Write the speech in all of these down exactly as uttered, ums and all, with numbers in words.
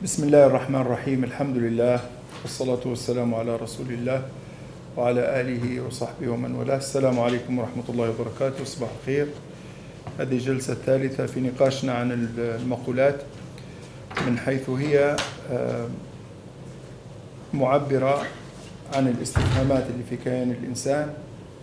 بسم الله الرحمن الرحيم. الحمد لله والصلاة والسلام على رسول الله وعلى آله وصحبه ومن والاه. السلام عليكم ورحمة الله وبركاته. صباح الخير. هذه الجلسة الثالثة في نقاشنا عن المقولات من حيث هي معبرة عن الاستفهامات اللي في كيان الإنسان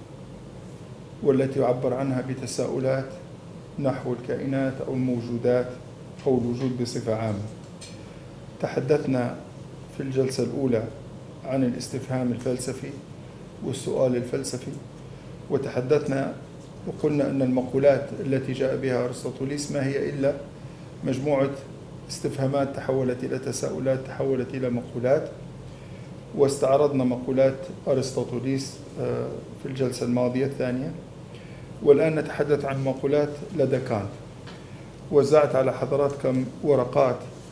والتي يعبر عنها بتساؤلات نحو الكائنات أو الموجودات أو الوجود بصفة عامة. تحدثنا في الجلسة الأولى عن الاستفهام الفلسفي والسؤال الفلسفي، وتحدثنا وقلنا أن المقولات التي جاء بها أرسطوطاليس ما هي إلا مجموعة استفهامات تحولت إلى تساؤلات تحولت إلى مقولات، واستعرضنا مقولات أرسطوطاليس في الجلسة الماضية الثانية، والآن نتحدث عن مقولات لدى كانت. وزعت على حضراتكم ورقات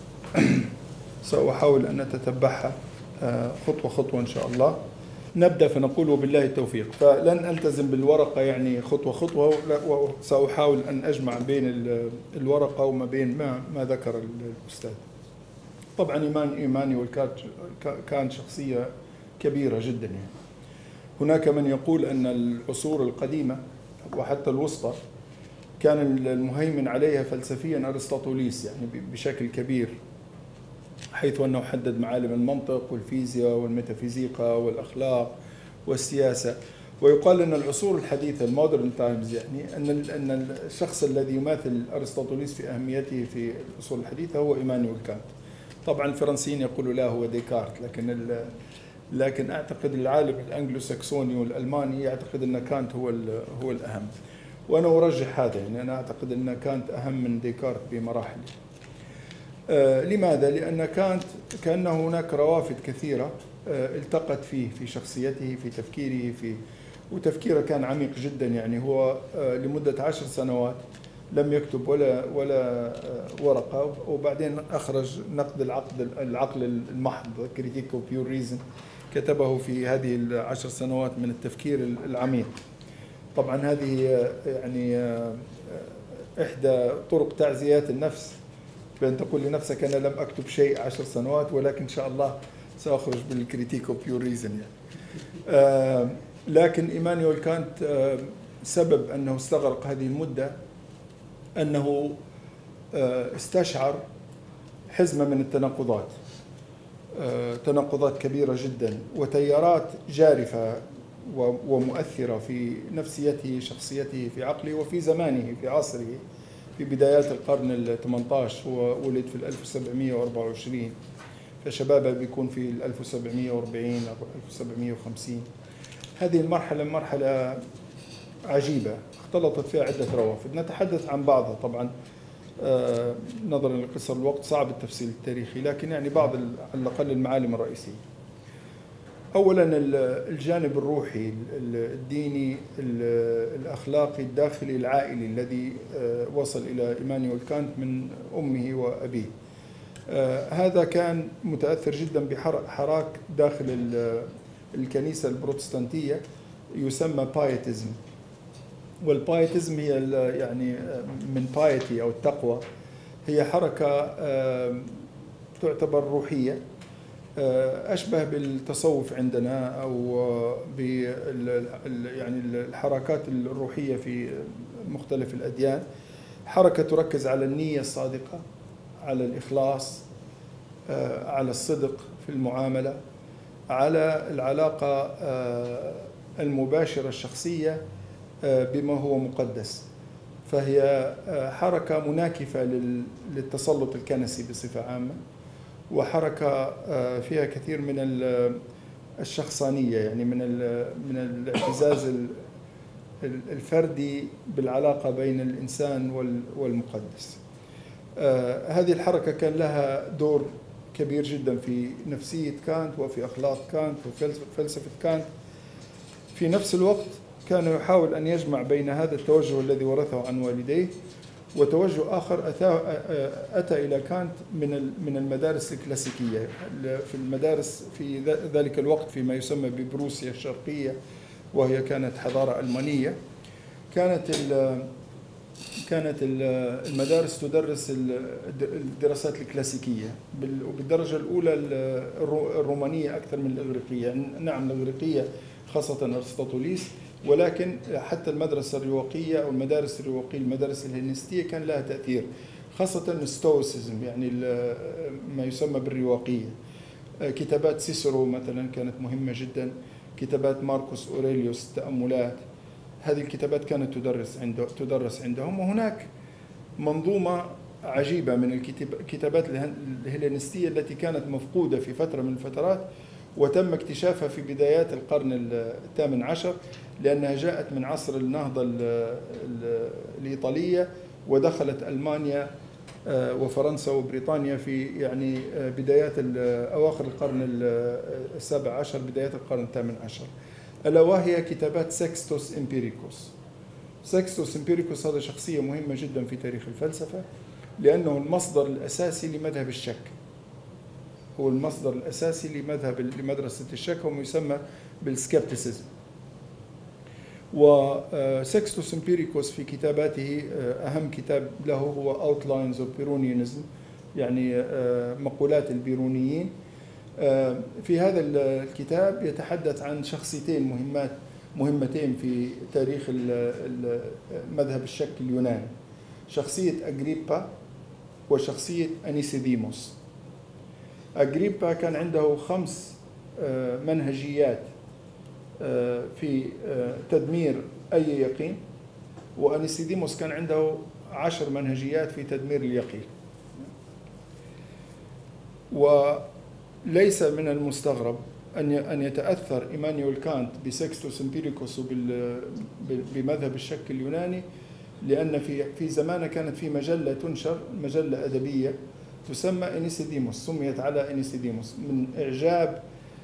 سأحاول أن نتتبعها خطوة خطوة إن شاء الله. نبدأ فنقول وبالله التوفيق، فلن ألتزم بالورقة يعني خطوة خطوة، وسأحاول أن أجمع بين الورقة وما بين ما, ما ذكر الأستاذ. طبعا إيمان إيمانويل كانت شخصية كبيرة جدا. يعني هناك من يقول أن العصور القديمة وحتى الوسطى كان المهيمن عليها فلسفيا أرسطوطاليس يعني بشكل كبير، حيث أنه حدد معالم المنطق والفيزياء والميتافيزيقا والأخلاق والسياسة. ويقال أن العصور الحديثة المودرن تايمز يعني أن أن الشخص الذي يماثل أرسطوطاليس في أهميته في العصور الحديثة هو إيمانويل كانت. طبعا الفرنسيين يقولوا لا هو ديكارت، لكن لكن أعتقد العالم الأنجلو ساكسوني والألماني يعتقد أن كانت هو هو الأهم، وأنا أرجح هذا. يعني أنا أعتقد أن كانت أهم من ديكارت بمراحل. آه لماذا؟ لأن كانت كأن هناك روافد كثيرة آه التقت فيه في شخصيته في تفكيره في وتفكيره كان عميق جدا. يعني هو آه لمدة عشر سنوات لم يكتب ولا ولا آه ورقة، وبعدين أخرج نقد العقل العقل المحض Critique of Pure Reason، كتبه في هذه العشر سنوات من التفكير العميق. طبعا هذه يعني آه إحدى طرق تعزيات النفس، بأن تقول لنفسك أنا لم أكتب شيء عشر سنوات، ولكن إن شاء الله سأخرج بالكريتيك أوف بيور ريزن. يعني. آه لكن إيمانويل كانت آه سبب أنه استغرق هذه المدة أنه آه استشعر حزمة من التناقضات، آه تناقضات كبيرة جدا وتيارات جارفة ومؤثرة في نفسيته شخصيته في عقله وفي زمانه في عصره. في بدايات القرن الثامن عشر، هو ولد في ألف وسبعمئة وأربعة وعشرين، فشبابه بيكون في ألف وسبعمئة وأربعين أو ألف وسبعمئة وخمسين. هذه المرحلة مرحلة عجيبة اختلطت فيها عدة روافد، نتحدث عن بعضها طبعا آه نظرا لقصر الوقت صعب التفصيل التاريخي، لكن يعني بعض على الأقل المعالم الرئيسية. أولا الجانب الروحي الديني الأخلاقي الداخلي العائلي الذي وصل إلى إيمانويل كانت من أمه وأبيه. هذا كان متأثر جدا بحراك داخل الكنيسة البروتستانتية يسمى بايتزم. والبايتزم هي يعني من بايتي أو التقوى، هي حركة تعتبر روحية أشبه بالتصوف عندنا أو بال يعني الحركات الروحية في مختلف الأديان. حركة تركز على النية الصادقة، على الإخلاص، على الصدق في المعاملة، على العلاقة المباشرة الشخصية بما هو مقدس. فهي حركة مناكفة للتسلط الكنسي بصفة عامة، وحركة فيها كثير من الشخصانية، يعني من من الاعتزاز الفردي بالعلاقة بين الإنسان والمقدس. هذه الحركة كان لها دور كبير جدا في نفسية كانت وفي أخلاق كانت وفي فلسفة كانت. في نفس الوقت كان يحاول أن يجمع بين هذا التوجه الذي ورثه عن والديه وتوجه آخر أتى, أتى إلى كانت من من المدارس الكلاسيكية. في المدارس في ذلك الوقت فيما يسمى ببروسيا الشرقية، وهي كانت حضارة ألمانية، كانت كانت المدارس تدرس الدراسات الكلاسيكية وبالدرجة الأولى الرومانية أكثر من الإغريقية. نعم الإغريقية خاصة أرسطاطوليس، ولكن حتى المدرسة الرواقية أو المدارس الرواقية المدارس الهلينستية كان لها تأثير، خاصة الستويسيزم يعني ما يسمى بالرواقية. كتابات سيسرو مثلا كانت مهمة جدا، كتابات ماركوس أوريليوس التأملات، هذه الكتابات كانت تدرس عنده تدرس عندهم. وهناك منظومة عجيبة من الكتابات الهلينستية التي كانت مفقودة في فترة من الفترات، وتم اكتشافها في بدايات القرن الثامن عشر، لأنها جاءت من عصر النهضة الإيطالية ودخلت ألمانيا وفرنسا وبريطانيا في يعني بدايات أواخر القرن السابع عشر بدايات القرن الثامن عشر، ألا وهي كتابات سكستوس إمبيريكوس. سكستوس إمبيريكوس هذا شخصية مهمة جدا في تاريخ الفلسفة، لأنه المصدر الأساسي لمذهب الشك، هو المصدر الأساسي لمذهب لمدرسة الشك، هو يسمى بالسكبتيسيزم. وسكستوس إمبيريكوس في كتاباته أهم كتاب له هو Outlines of Pyrrhonianism، يعني مقولات البيرونيين. في هذا الكتاب يتحدث عن شخصيتين مهمات مهمتين في تاريخ مذهب الشك اليوناني، شخصية أغريبا وشخصية أنيسيديموس. أغريبا كان عنده خمس منهجيات في تدمير أي يقين، وأنيسيديموس كان عنده عشر منهجيات في تدمير اليقين. وليس من المستغرب أن أن يتأثر إيمانويل كانت بسكستوس إمبيريكوس وبمذهب الشك اليوناني، لأن في في زمانه كانت في مجلة تنشر، مجلة أدبية تسمى أنيسيديموس، سميت على أنيسيديموس من إعجاب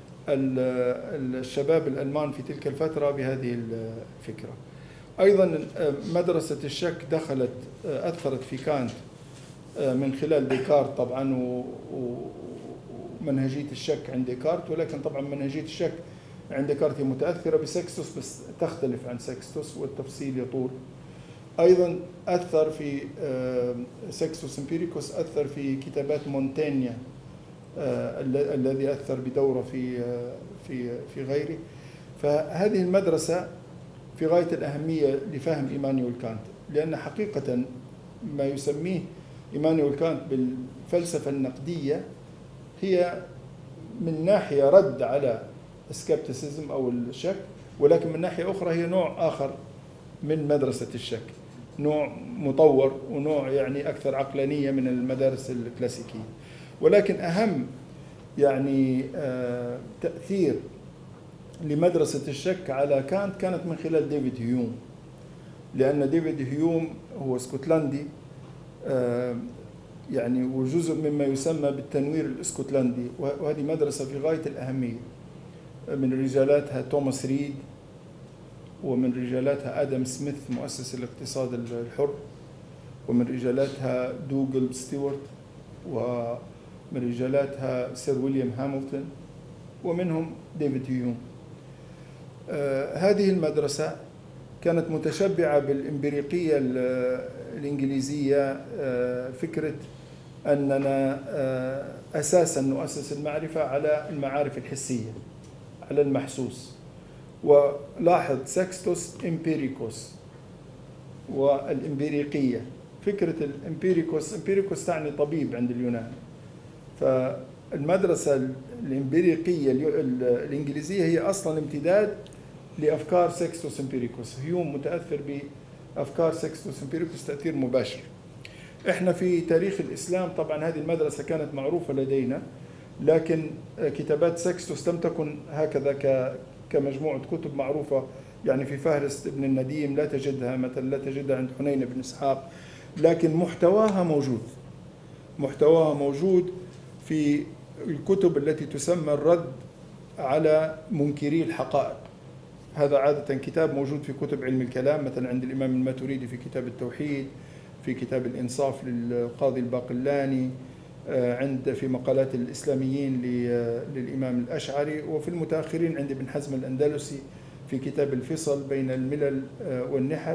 الشباب الألمان في تلك الفترة بهذه الفكرة. أيضا مدرسة الشك دخلت أثرت في كانت من خلال ديكارت طبعا ومنهجية الشك عند ديكارت، ولكن طبعا منهجية الشك عند ديكارت هي متأثرة بسكستوس بس تختلف عن سكستوس والتفصيل يطول. أيضا أثر في سكستوس إمبيريكوس أثر في كتابات مونتينيا الذي أثر بدوره في في في غيره. فهذه المدرسة في غاية الأهمية لفهم إيمانويل كانت، لأن حقيقة ما يسميه إيمانويل كانت بالفلسفة النقدية هي من ناحية رد على السكبتيسيزم أو الشك، ولكن من ناحية أخرى هي نوع آخر من مدرسة الشك، نوع مطور ونوع يعني أكثر عقلانية من المدارس الكلاسيكية. ولكن أهم يعني تأثير لمدرسة الشك على كانت كانت من خلال ديفيد هيوم، لأن ديفيد هيوم هو اسكتلندي يعني وجزء مما يسمى بالتنوير الاسكتلندي، وهذه مدرسة في غاية الأهمية. من رجالاتها توماس ريد، ومن رجالاتها آدم سميث مؤسس الاقتصاد الحر، ومن رجالاتها دوغل ستيوارت، ومن رجالاتها سير ويليام هاملتون، ومنهم ديفيد هيوم. آه هذه المدرسة كانت متشبعة بالإمبريقية الإنجليزية، آه فكرة أننا آه أساسا نؤسس المعرفة على المعارف الحسية، على المحسوس. ولاحظ سكستوس إمبيريكوس والإمبريقية، فكرة الإمبيريكوس، إمبيريكوس تعني طبيب عند اليونان، فالمدرسة الإمبريقية الإنجليزية هي أصلا امتداد لأفكار سكستوس إمبيريكوس. هيوم متأثر بأفكار سكستوس إمبيريكوس تأثير مباشر. إحنا في تاريخ الإسلام طبعا هذه المدرسة كانت معروفة لدينا، لكن كتابات سكستوس لم تكن هكذا ك كمجموعة كتب معروفة، يعني في فهرس ابن النديم لا تجدها مثلا، لا تجدها عند حنين بن إسحاق، لكن محتواها موجود، محتواها موجود في الكتب التي تسمى الرد على منكري الحقائق. هذا عادة كتاب موجود في كتب علم الكلام، مثلا عند الإمام الماتريدي في كتاب التوحيد، في كتاب الإنصاف للقاضي الباقلاني، عند في مقالات الإسلاميين للإمام الأشعري، وفي المتأخرين عند ابن حزم الأندلسي في كتاب الفصل بين الملل والنحل،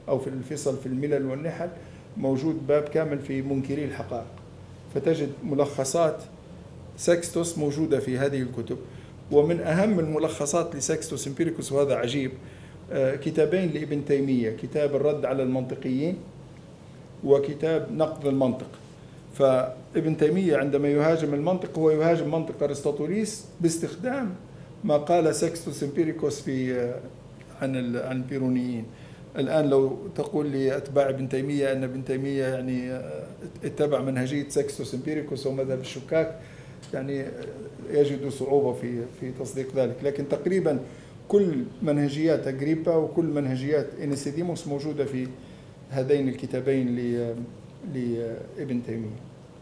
أو في الفصل في الملل والنحل موجود باب كامل في منكري الحقائق، فتجد ملخصات سكستوس موجودة في هذه الكتب. ومن أهم الملخصات لسكستوس إمبيريكوس، وهذا عجيب، كتابين لابن تيمية، كتاب الرد على المنطقيين وكتاب نقد المنطق. فابن تيمية عندما يهاجم المنطق هو يهاجم منطق أرسطاطوليس باستخدام ما قال سكستوس إمبيريكوس في عن عن البيرونيين. الآن لو تقول لأتباع ابن تيمية أن ابن تيمية يعني اتبع منهجية سكستوس إمبيريكوس ومذهب الشكاك، يعني يجد صعوبة في في تصديق ذلك. لكن تقريبا كل منهجيات أغريبا وكل منهجيات إنسيديموس موجودة في هذين الكتابين لابن تيمية.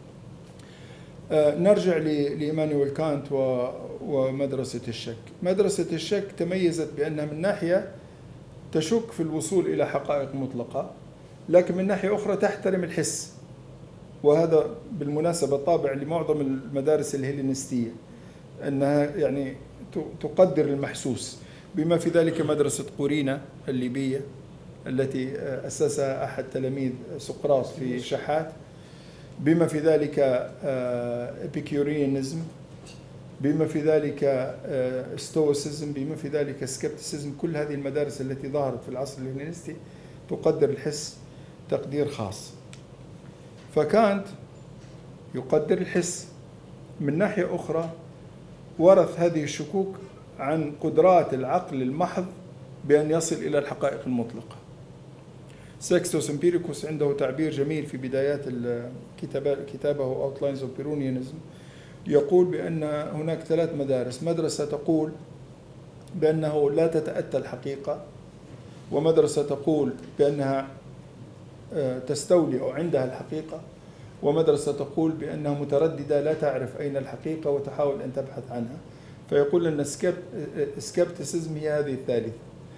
نرجع لإيمانويل كانت ومدرسة الشك. مدرسة الشك تميزت بأنها من ناحية تشك في الوصول إلى حقائق مطلقة، لكن من ناحية أخرى تحترم الحس، وهذا بالمناسبة طابع لمعظم المدارس الهيلينستية، أنها يعني تقدر المحسوس، بما في ذلك مدرسة قورينا الليبية التي أسسها أحد تلاميذ سقراط في شحات، بما في ذلك إبيكيوريانيزم، بما في ذلك ستويسيزم، بما في ذلك سكبتسيزم. كل هذه المدارس التي ظهرت في العصر الهيلينستي تقدر الحس تقدير خاص. فكانت يقدر الحس. من ناحية أخرى ورث هذه الشكوك عن قدرات العقل المحض بأن يصل إلى الحقائق المطلقة. سكستوس إمبيريكوس عنده تعبير جميل في بدايات كتابه Outlines of Pyrrhonianism، يقول بأن هناك ثلاث مدارس: مدرسة تقول بأنه لا تتأتى الحقيقة، ومدرسة تقول بأنها تستولي أو عندها الحقيقة، ومدرسة تقول بأنها مترددة لا تعرف أين الحقيقة وتحاول أن تبحث عنها. فيقول أن السكبتسيزم هي هذه الثالثة.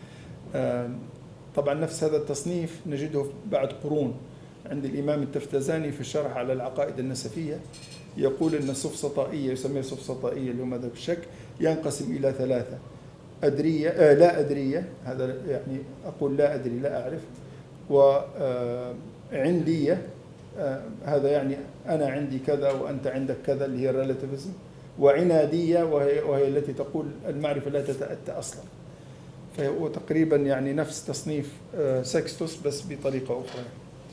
طبعا نفس هذا التصنيف نجده بعد قرون عند الإمام التفتزاني في الشرح على العقائد النسفية، يقول أن السفسطائية، يسميه سفسطائية اللي هو مذهب الشك، ينقسم إلى ثلاثة: أدرية آه لا أدرية، هذا يعني أقول لا أدري لا أعرف، وعندية آه هذا يعني أنا عندي كذا وأنت عندك كذا اللي هي الريلاتيفيزم، وعنادية وهي, وهي التي تقول المعرفة لا تتأتى أصلا. فهو تقريبا يعني نفس تصنيف آه سكستوس بس بطريقة أخرى.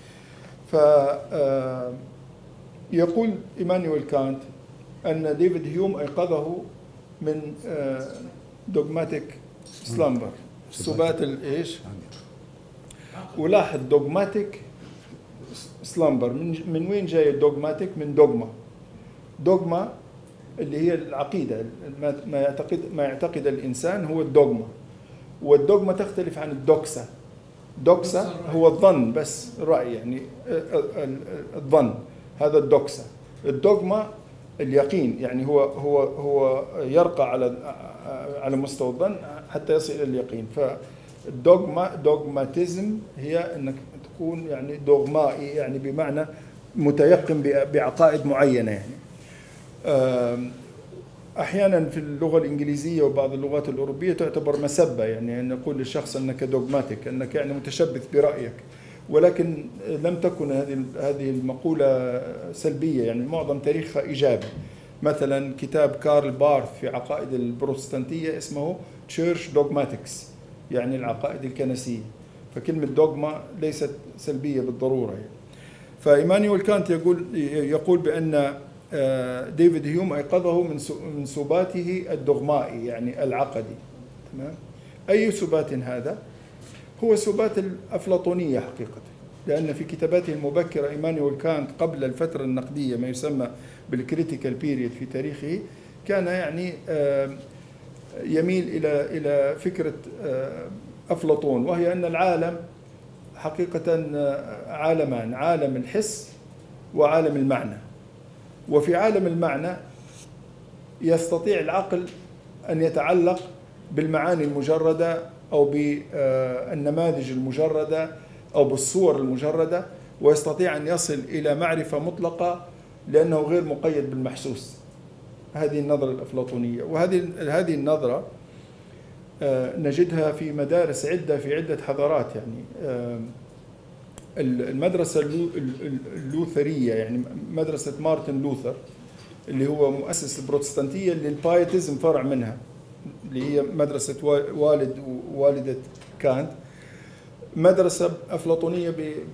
فيقول إيمانويل كانت أن ديفيد هيوم أيقظه من دوغماتيك سلامبر، سبات الإيش، ولاحظ دوغماتيك سلامبر. من وين جاي الدوغماتيك؟ من دوغما. دوغما اللي هي العقيدة، ما يعتقد ما يعتقد الإنسان هو الدوغما، والدوغما تختلف عن الدوكسا. دوكسا هو الظن بس، الرأي يعني الظن، هذا الدوكسا. الدوغما اليقين، يعني هو هو هو يرقى على على مستوى الظن حتى يصل الى اليقين. فالدوغما دوغماتيزم هي انك تكون يعني دوغمائي، يعني بمعنى متيقن بعقائد معينه. يعني احيانا في اللغه الانجليزيه وبعض اللغات الاوروبيه تعتبر مسبه، يعني ان نقول للشخص انك دوغماتيك، انك يعني متشبث برايك، ولكن لم تكن هذه هذه المقوله سلبيه، يعني معظم تاريخها ايجابي. مثلا كتاب كارل بارث في عقائد البروتستانتيه اسمه تشيرش دوغماتكس، يعني العقائد الكنسيه. فكلمه دوغما ليست سلبيه بالضروره يعني. فإيمانويل كانت يقول يقول بان ديفيد هيوم أيقظه من من سباته الدغمائي، يعني العقدي. تمام؟ أي سبات هذا؟ هو سبات الأفلاطونية حقيقة، لأن في كتاباته المبكرة إيمانويل كانت قبل الفترة النقدية، ما يسمى بالكريتيكال بيريد في تاريخه، كان يعني يميل إلى إلى فكرة أفلاطون، وهي أن العالم حقيقة عالمان: عالم الحس وعالم المعنى. وفي عالم المعنى يستطيع العقل أن يتعلق بالمعاني المجردة أو بالنماذج المجردة أو بالصور المجردة، ويستطيع أن يصل إلى معرفة مطلقة لأنه غير مقيد بالمحسوس. هذه النظرة الأفلاطونية، وهذه هذه النظرة نجدها في مدارس عدة في عدة حضارات. يعني المدرسة اللوثرية، يعني مدرسة مارتن لوثر اللي هو مؤسس البروتستانتية اللي البايتزم فرع منها، اللي هي مدرسة والد ووالدة كانت، مدرسة أفلاطونية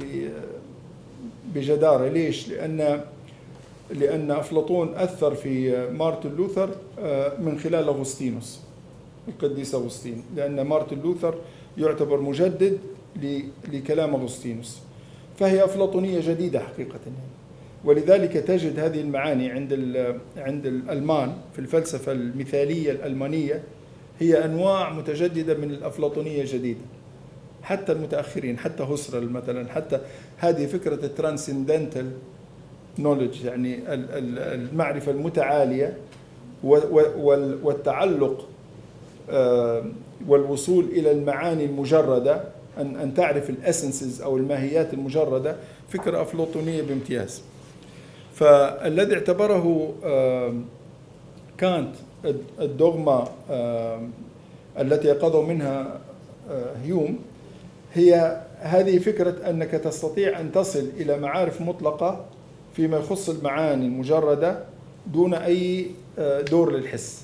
بجدارة. ليش؟ لأن لأن أفلاطون أثر في مارتن لوثر من خلال أغسطينوس القديس أغسطين، لأن مارتن لوثر يعتبر مجدد لكلام أغسطينوس، فهي أفلاطونية جديدة حقيقة. ولذلك تجد هذه المعاني عند عند الألمان في الفلسفة المثالية الألمانية هي أنواع متجددة من الأفلاطونية جديدة، حتى المتأخرين، حتى هوسرل مثلا، حتى هذه فكرة الترانسندنتال نوليدج، يعني المعرفة المتعالية والتعلق والوصول إلى المعاني المجردة، أن أن تعرف الأسنسز أو الماهيات المجردة، فكرة أفلاطونية بامتياز. فالذي اعتبره كانت الدogma التي يقظوا منها هيوم هي هذه فكرة أنك تستطيع أن تصل إلى معارف مطلقة فيما يخص المعاني المجردة دون أي دور للحس.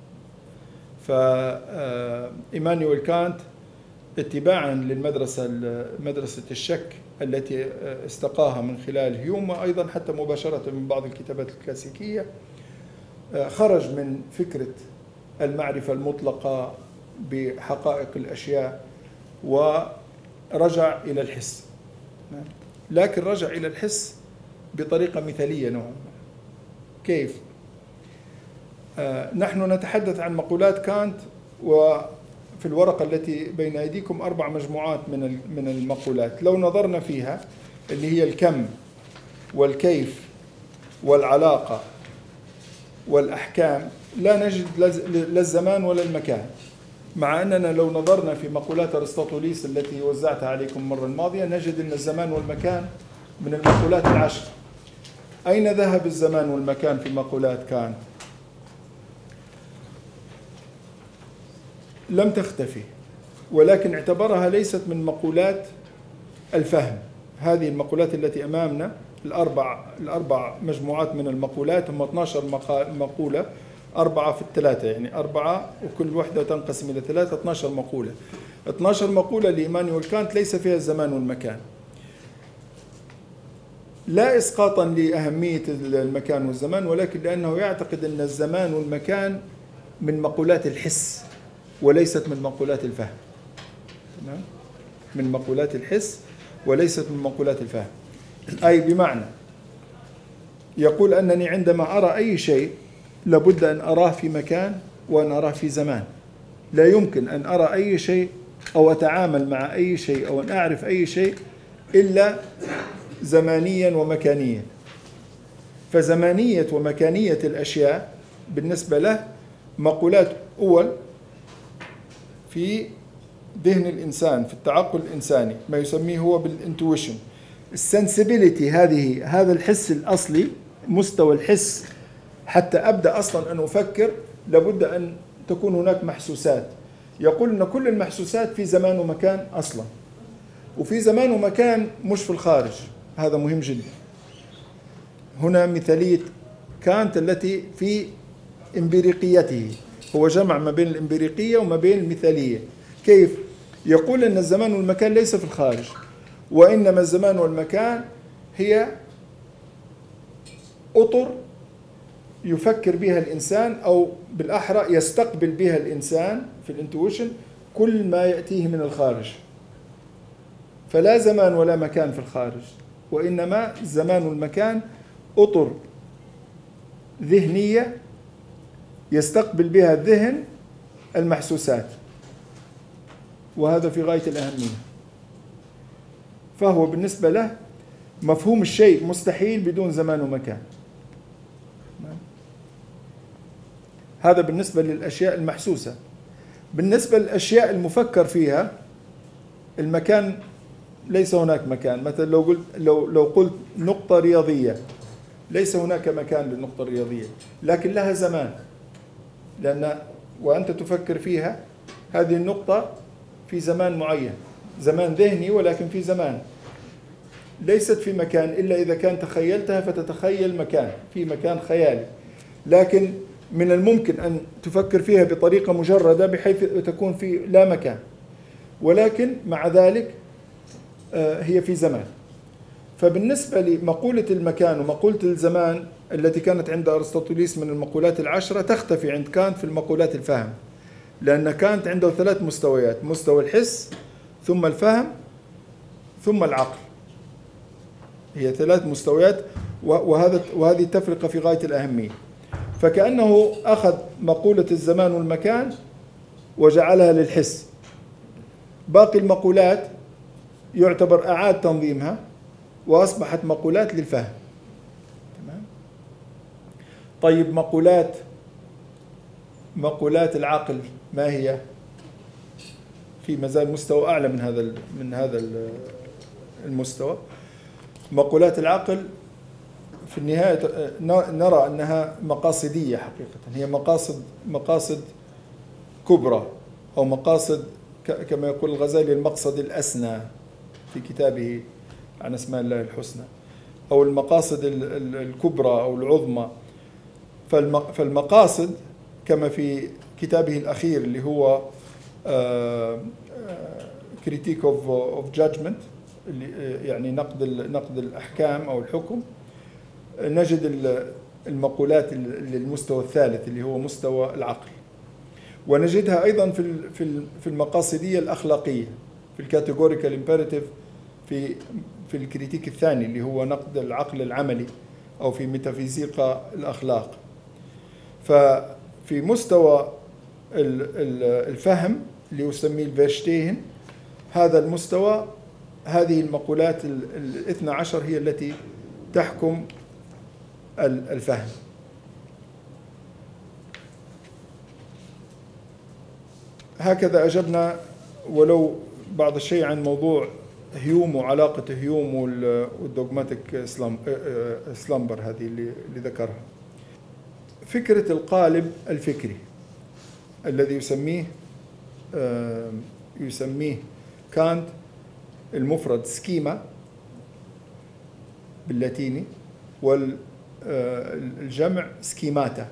فإيمانويل كانت اتباعا للمدرسة مدرسة الشك التي استقاها من خلال هيوم، وأيضا حتى مباشرة من بعض الكتابات الكلاسيكية، خرج من فكرة المعرفة المطلقة بحقائق الأشياء ورجع إلى الحس، لكن رجع إلى الحس بطريقة مثالية نوعا ما. كيف؟ نحن نتحدث عن مقولات كانت، وفي الورقة التي بين أيديكم أربع مجموعات من من المقولات. لو نظرنا فيها اللي هي الكم والكيف والعلاقة والأحكام، لا نجد لا الزمان ولا المكان، مع أننا لو نظرنا في مقولات أرسطاطوليس التي وزعتها عليكم المرة الماضية نجد أن الزمان والمكان من المقولات العشر. أين ذهب الزمان والمكان في مقولات كانت؟ لم تختفي، ولكن اعتبرها ليست من مقولات الفهم. هذه المقولات التي أمامنا الأربع الأربع مجموعات من المقولات، هم اثنتي عشرة مقولة، أربعة في الثلاثة، يعني أربعة وكل واحدة تنقسم إلى ثلاثة، اثنتي عشرة مقولة. اثنتي عشرة مقولة لإيمانويل كانت ليس فيها الزمان والمكان، لا إسقاطا لأهمية المكان والزمان، ولكن لأنه يعتقد أن الزمان والمكان من مقولات الحس وليست من مقولات الفهم. تمام؟ من مقولات الحس وليست من مقولات الفهم. أي بمعنى يقول أنني عندما أرى أي شيء لابد أن أراه في مكان وأن أراه في زمان. لا يمكن أن أرى أي شيء أو أتعامل مع أي شيء أو أن أعرف أي شيء إلا زمانيا ومكانيا. فزمانية ومكانية الأشياء بالنسبة له مقولات أول في ذهن الإنسان، في التعقل الإنساني، ما يسميه هو بالانتويشن، السنسبيليتي، هذه هذا الحس الأصلي، مستوى الحس. حتى أبدأ أصلا أن أفكر لابد أن تكون هناك محسوسات. يقول أن كل المحسوسات في زمان ومكان أصلا، وفي زمان ومكان مش في الخارج. هذا مهم جدا. هنا مثالية كانت التي في إمبريقيته، هو جمع ما بين الإمبريقية وما بين المثالية. كيف؟ يقول أن الزمان والمكان ليس في الخارج، وإنما الزمان والمكان هي أطر يفكر بها الإنسان، أو بالأحرى يستقبل بها الإنسان في الانتويشن كل ما يأتيه من الخارج. فلا زمان ولا مكان في الخارج، وإنما الزمان والمكان أطر ذهنية يستقبل بها الذهن المحسوسات، وهذا في غاية الأهمية. فهو بالنسبة له مفهوم الشيء مستحيل بدون زمان ومكان. هذا بالنسبة للأشياء المحسوسة. بالنسبة للأشياء المفكر فيها، المكان ليس هناك مكان. مثلا لو قلت لو لو قلت نقطة رياضية، ليس هناك مكان للنقطة الرياضية، لكن لها زمان، لأن وأنت تفكر فيها هذه النقطة في زمان معين، زمان ذهني ولكن في زمان، ليست في مكان إلا إذا كان تخيلتها فتتخيل مكان في مكان خيالي، لكن من الممكن أن تفكر فيها بطريقة مجردة بحيث تكون في لا مكان، ولكن مع ذلك هي في زمان. فبالنسبة لمقولة المكان ومقولة الزمان التي كانت عند أرسطاطيليس من المقولات العشرة تختفي عند كانت في المقولات الفهم، لأن كانت عنده ثلاث مستويات: مستوى الحس ثم الفهم ثم العقل. هي ثلاث مستويات، وهذا وهذه التفرقة في غاية الأهمية. فكأنه أخذ مقولة الزمان والمكان وجعلها للحس، باقي المقولات يعتبر أعاد تنظيمها وأصبحت مقولات للفهم. تمام؟ طيب مقولات مقولات العقل ما هي؟ في مازال مستوى أعلى من هذا من هذا المستوى. مقولات العقل في النهاية نرى أنها مقاصدية حقيقة، هي مقاصد مقاصد كبرى، أو مقاصد كما يقول الغزالي المقصد الأسنى في كتابه عن أسماء الله الحسنى، أو المقاصد الكبرى أو العظمى. فالمقاصد كما في كتابه الأخير اللي هو Critique of of Judgment، يعني نقد نقد الأحكام أو الحكم، نجد المقولات للمستوى الثالث اللي هو مستوى العقل، ونجدها أيضا في في المقاصدية الأخلاقية في الكاتيجوريكال امبيراتيف في في الكريتيك الثاني اللي هو نقد العقل العملي أو في ميتافيزيقا الأخلاق. ففي مستوى الفهم اللي يسميه الفيرشتيهن، هذا المستوى هذه المقولات الاثنى عشر هي التي تحكم الفهم. هكذا أجبنا ولو بعض الشيء عن موضوع هيوم وعلاقة هيوم والدوغماتيك سلامبر هذه اللي ذكرها. فكرة القالب الفكري الذي يسميه يسميه كانت المفرد سكيما باللاتيني، والجمع سكيماتا.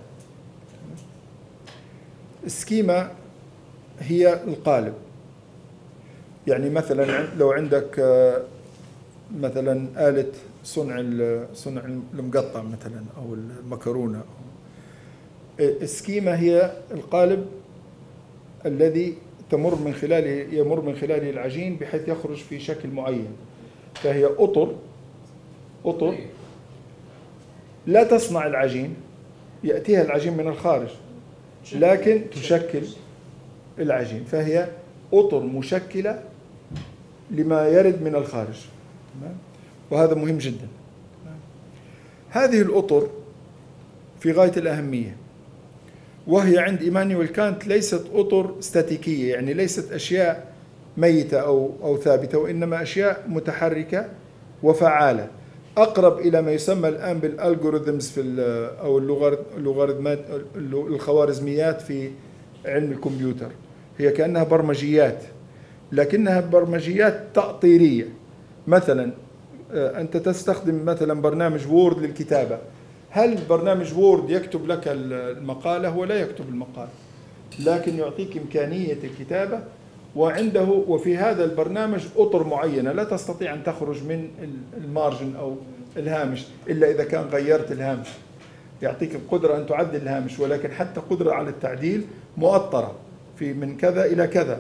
السكيما هي القالب. يعني مثلا لو عندك مثلا آلة صنع صنع المقطع مثلا أو المكرونة، السكيما هي القالب الذي تمر من خلاله يمر من خلاله العجين بحيث يخرج في شكل معين. فهي أطر أطر لا تصنع العجين، يأتيها العجين من الخارج لكن تشكل العجين، فهي أطر مشكلة لما يرد من الخارج. وهذا مهم جدا. هذه الأطر في غاية الأهمية، وهي عند إيمانويل كانت ليست أطر ستاتيكية، يعني ليست أشياء ميتة أو أو ثابتة، وإنما أشياء متحركة وفعالة، أقرب إلى ما يسمى الآن بالألغوريثمز في أو اللوغاريتمات الخوارزميات في علم الكمبيوتر. هي كأنها برمجيات، لكنها برمجيات تأطيرية. مثلا أنت تستخدم مثلا برنامج وورد للكتابة، هل برنامج وورد يكتب لك المقالة؟ هو لا يكتب المقالة، لكن يعطيك إمكانية الكتابة، وعنده وفي هذا البرنامج أطر معينة لا تستطيع أن تخرج من المارجن أو الهامش إلا إذا كان غيرت الهامش. يعطيك القدرة أن تعدل الهامش، ولكن حتى قدرة على التعديل مؤطرة في من كذا إلى كذا.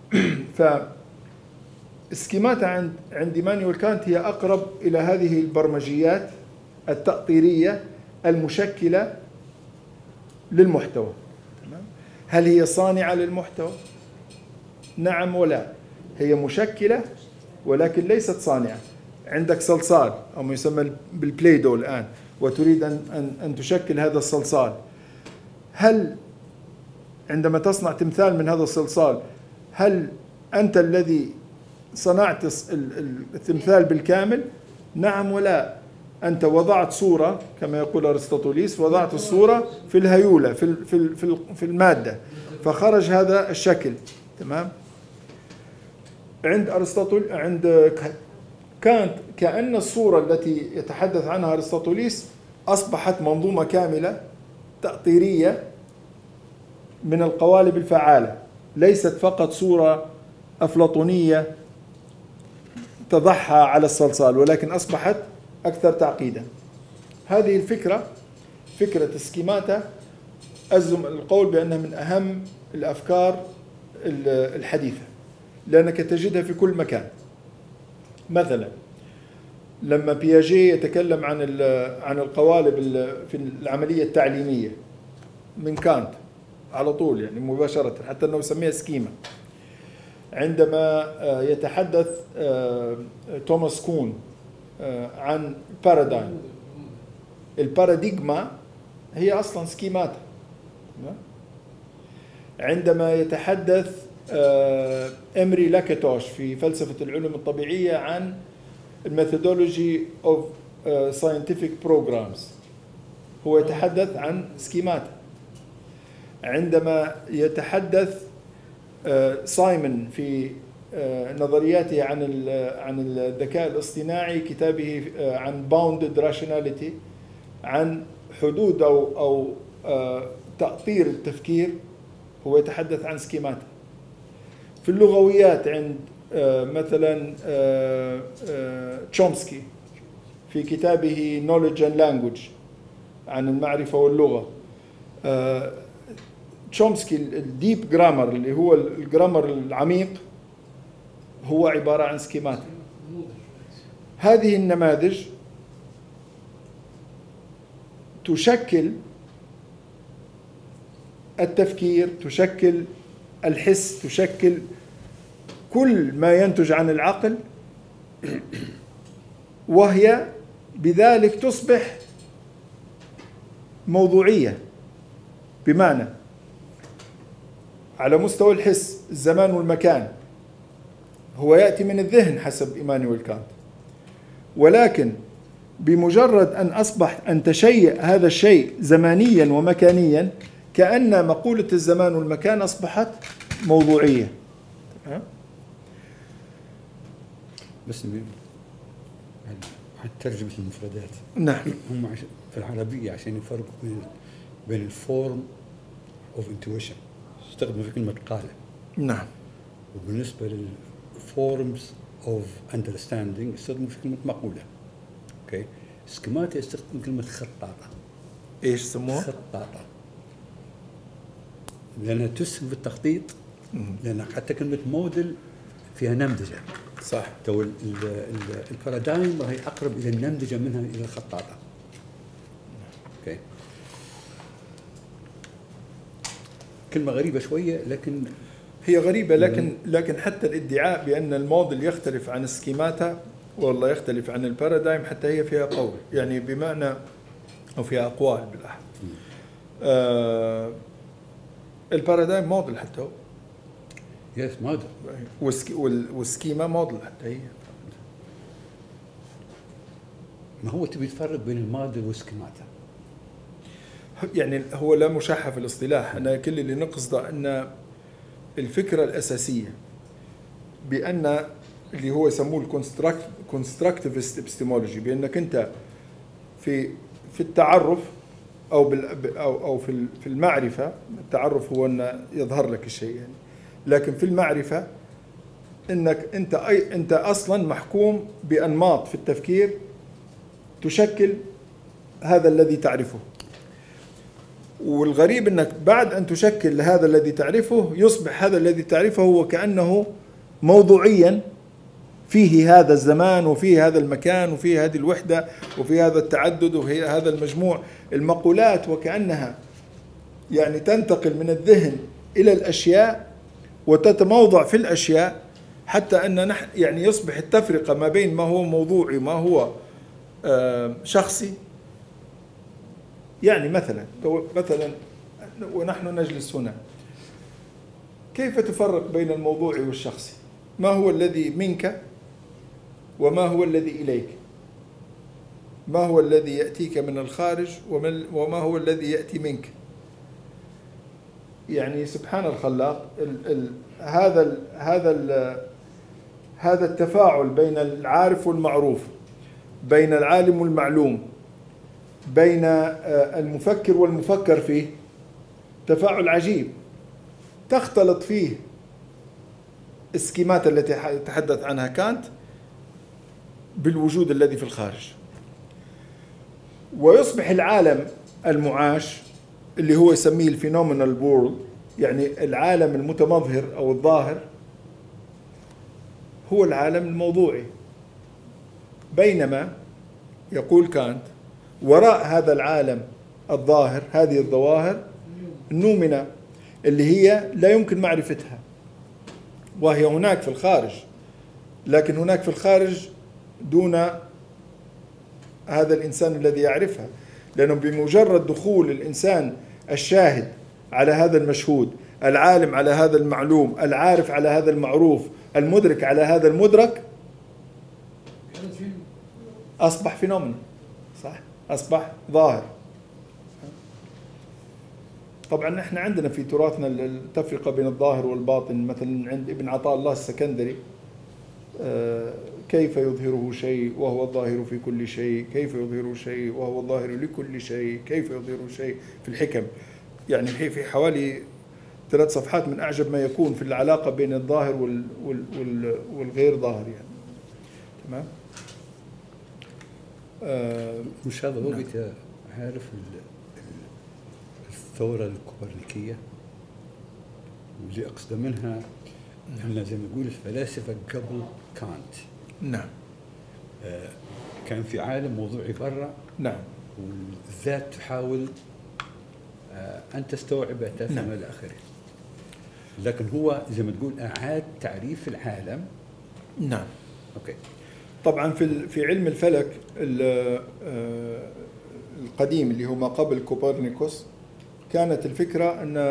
فالسكيماتا عند عند إيمانويل كانت هي أقرب إلى هذه البرمجيات التأطيرية المشكلة للمحتوى. هل هي صانعة للمحتوى؟ نعم ولا. هي مشكلة ولكن ليست صانعة. عندك صلصال أو ما يسمى بالبلايدو الآن، وتريد أن أن أن تشكل هذا الصلصال، هل عندما تصنع تمثال من هذا الصلصال هل أنت الذي صنعت التمثال بالكامل؟ نعم ولا. أنت وضعت صورة كما يقول أرسطاطوليس، وضعت الصورة في الهيولة في في في المادة فخرج هذا الشكل. تمام. عند أرسطاطول عند كانت كأن الصورة التي يتحدث عنها أرسطاطوليس أصبحت منظومة كاملة تأطيرية من القوالب الفعالة، ليست فقط صورة أفلاطونية تضحى على الصلصال، ولكن أصبحت أكثر تعقيدا. هذه الفكرة فكرة سكيماتا أزم القول بأنها من أهم الأفكار الحديثة، لأنك تجدها في كل مكان. مثلا لما بياجي يتكلم عن عن القوالب في العملية التعليمية من كانت على طول يعني مباشرة، حتى أنه يسميها سكيما. عندما يتحدث توماس كون عن بارادايم، الباراديغما هي أصلا سكيماتا. عندما يتحدث إمري لاكاتوش في فلسفة العلوم الطبيعية عن الميثودولوجي of scientific programs، هو يتحدث عن سكيماتا. عندما يتحدث سايمون في نظرياته عن عن الذكاء الاصطناعي، كتابه عن bounded rationality، عن حدود أو أو تأطير التفكير، هو يتحدث عن سكيماتا. في اللغويات عند مثلا تشومسكي في كتابه knowledge and language عن المعرفة واللغة، تشومسكي الديب جرامر اللي هو الجرامر العميق هو عبارة عن سكيمات. هذه النماذج تشكل التفكير، تشكل الحس، تشكل كل ما ينتج عن العقل، وهي بذلك تصبح موضوعية. بمعنى على مستوى الحس الزمان والمكان هو يأتي من الذهن حسب إيمانويل كانت، ولكن بمجرد أن أصبح أن تشيء هذا الشيء زمانيا ومكانيا، كأن مقولة الزمان والمكان أصبحت موضوعية. بس عن ترجمة المفردات، نعم، هم في العربية عشان يفرقوا بين بين الفورم اوف انتويشن استخدموا في كلمة قالة، نعم، وبالنسبة للفورمز اوف اندرستاندينج استخدموا في كلمة مقولة. اوكي، سكيماتا يستخدم كلمة خطاطة. ايش سموها؟ خطاطة، لأنها تسهم في التخطيط، لأن حتى كلمة موديل فيها نمذجة. صح. تو البارادايم راح أقرب إلى النمذجة منها إلى الخطاطة. أوكي، كلمة غريبة شوية، لكن هي غريبة، لكن لكن حتى الادعاء بأن الموديل يختلف عن السكيماتا والله يختلف عن البارادايم، حتى هي فيها قول، يعني بمعنى أو فيها أقوال بالأحد. آه البارادايم موديل حتى هو. يس موديل. والسكيما موديل حتى هي. ما هو تبي تفرق بين الموديل والسكيماتا؟ يعني هو لا مشاحة في الاصطلاح، أنا كل اللي نقصده أن الفكرة الأساسية بأن اللي هو يسموه الكونستراكتيفست ابستيمولوجي، بأنك أنت في في التعرف أو بال أو أو في في المعرفة، التعرف هو أن يظهر لك الشيء يعني، لكن في المعرفة أنك أنت أي أنت أصلاً محكوم بأنماط في التفكير تشكل هذا الذي تعرفه. والغريب أنك بعد أن تشكل هذا الذي تعرفه يصبح هذا الذي تعرفه هو كأنه موضوعيا، فيه هذا الزمان وفيه هذا المكان وفيه هذه الوحدة وفيه هذا التعدد وفيه هذا المجموع المقولات، وكأنها يعني تنتقل من الذهن إلى الأشياء وتتموضع في الأشياء، حتى أن نحن يعني يصبح التفرقة ما بين ما هو موضوعي وما هو شخصي. يعني مثلا مثلا ونحن نجلس هنا، كيف تفرق بين الموضوعي والشخصي؟ ما هو الذي منك وما هو الذي إليك؟ ما هو الذي يأتيك من الخارج وما هو الذي يأتي منك. يعني سبحان الخلاق، ال ال هذا ال هذا ال هذا التفاعل بين العارف والمعروف، بين العالم والمعلوم، بين المفكر والمفكر فيه، تفاعل عجيب تختلط فيه السكيمات التي تحدث عنها كانت بالوجود الذي في الخارج، ويصبح العالم المعاش اللي هو يسميه الفينومينال وورلد، يعني العالم المتمظهر أو الظاهر، هو العالم الموضوعي. بينما يقول كانت وراء هذا العالم الظاهر، هذه الظواهر النومنة اللي هي لا يمكن معرفتها، وهي هناك في الخارج، لكن هناك في الخارج دون هذا الإنسان الذي يعرفها، لأنه بمجرد دخول الإنسان الشاهد على هذا المشهود، العالم على هذا المعلوم، العارف على هذا المعروف، المدرك على هذا المدرك، أصبح فينومينا، صح؟ أصبح ظاهر. طبعا احنا عندنا في تراثنا التفرقة بين الظاهر والباطن، مثلا عند ابن عطاء الله السكندري كيف يظهره شيء وهو الظاهر في كل شيء، كيف يظهره شيء وهو الظاهر لكل شيء، كيف يظهره شيء في الحكم. يعني في حوالي ثلاث صفحات من أعجب ما يكون في العلاقة بين الظاهر وال وال والغير ظاهر يعني. تمام. آه مش هذا هو نعم. عارف الثورة الكوبرنيكية اللي أقصد منها احنا زي ما نقول الفلاسفة قبل كانت. نعم. آه كان في عالم موضوعي برا. نعم. والذات تحاول آه أن تستوعب تفهم نعم. إلى آخره. لكن هو زي ما تقول أعاد تعريف العالم. نعم. أوكي. طبعا في في علم الفلك القديم اللي هو ما قبل كوبرنيكوس، كانت الفكرة أن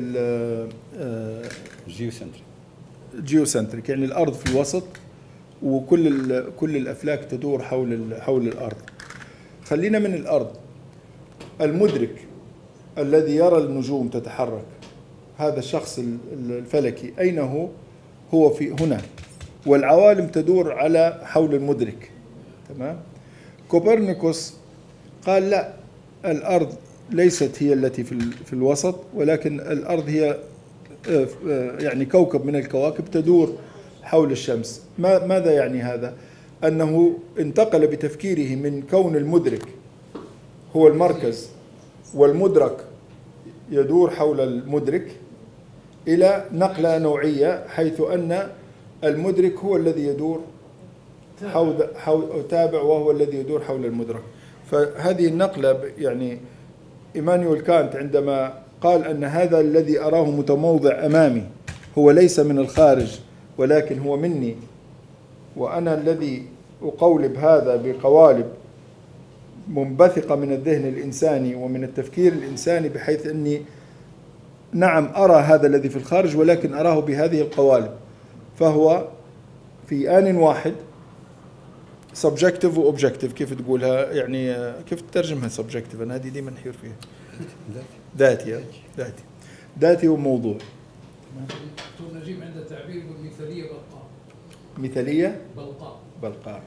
الجيوسنتريك جيوسنتريك يعني الأرض في الوسط، وكل كل الأفلاك تدور حول حول الأرض. خلينا من الأرض، المدرك الذي يرى النجوم تتحرك، هذا الشخص الفلكي أين هو؟ هو في هنا، والعوالم تدور على حول المدرك. تمام. كوبرنيكوس قال لا، الأرض ليست هي التي في في الوسط، ولكن الأرض هي يعني كوكب من الكواكب تدور حول الشمس. ما ماذا يعني هذا؟ أنه انتقل بتفكيره من كون المدرك هو المركز والمدرك يدور حول المدرك إلى نقلة نوعية، حيث أن المدرك هو الذي يدور حول حول تابع، وهو الذي يدور حول المدرك. فهذه النقلة يعني إيمانويل كانت عندما قال أن هذا الذي أراه متموضع أمامي هو ليس من الخارج ولكن هو مني، وأنا الذي أقولب هذا بقوالب منبثقة من الذهن الإنساني ومن التفكير الإنساني، بحيث أني نعم أرى هذا الذي في الخارج ولكن أراه بهذه القوالب. فهو في آن واحد subjective و objective، كيف تقولها يعني، كيف تترجمها subjective؟ أنا هذه ديما نحير فيها. ذاتي ذاتي ذاتي وموضوع. دكتور نجيب عنده تعبير يقول مثالية بلقاء. مثالية بلقاء بلقاء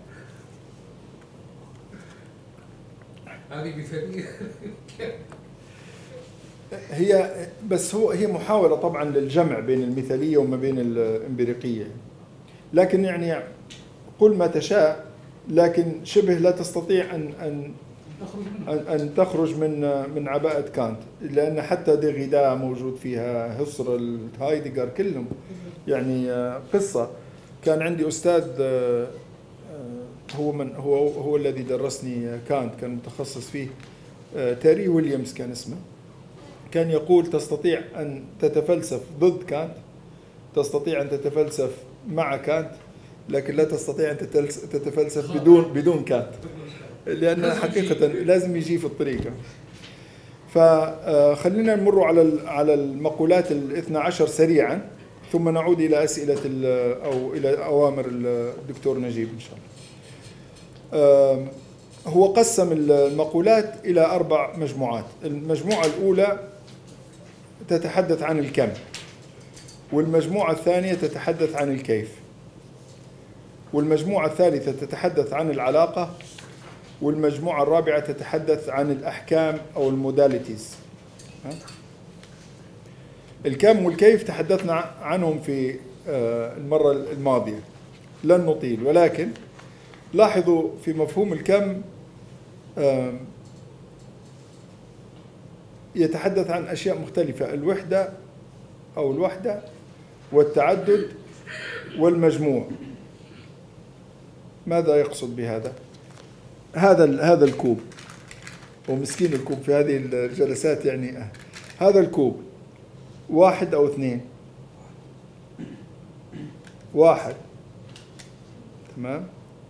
هذه مثالية. هي بس هو هي محاولة طبعا للجمع بين المثالية وما بين الإمبريقية، لكن يعني قل ما تشاء، لكن شبه لا تستطيع أن أن أن تخرج من من عباءة كانت، لأن حتى ديغيدا موجود فيها، هسرل، هايدغر، كلهم يعني قصة. كان عندي أستاذ هو من هو هو الذي درسني كانت، كان متخصص فيه، تيري ويليامز كان اسمه. كان يقول تستطيع أن تتفلسف ضد كانت، تستطيع أن تتفلسف مع كانت، لكن لا تستطيع أن تتفلسف بدون بدون كانت، لأن حقيقة لازم يجي في الطريقة. فخلينا نمر على على المقولات الاثنى عشر سريعا، ثم نعود إلى أسئلة أو إلى أوامر الدكتور نجيب إن شاء الله. هو قسم المقولات إلى أربع مجموعات. المجموعة الأولى تتحدث عن الكم، والمجموعة الثانية تتحدث عن الكيف، والمجموعة الثالثة تتحدث عن العلاقة، والمجموعة الرابعة تتحدث عن الأحكام أو الموداليتيز. الكم والكيف تحدثنا عنهم في المرة الماضية، لن نطيل، ولكن لاحظوا في مفهوم الكم يتحدث عن أشياء مختلفة: الوحدة أو الوحدة، والتعدد، والمجموع. ماذا يقصد بهذا؟ هذا هذا الكوب، ومسكين الكوب في هذه الجلسات يعني آه. هذا الكوب واحد أو اثنين؟ واحد، تمام؟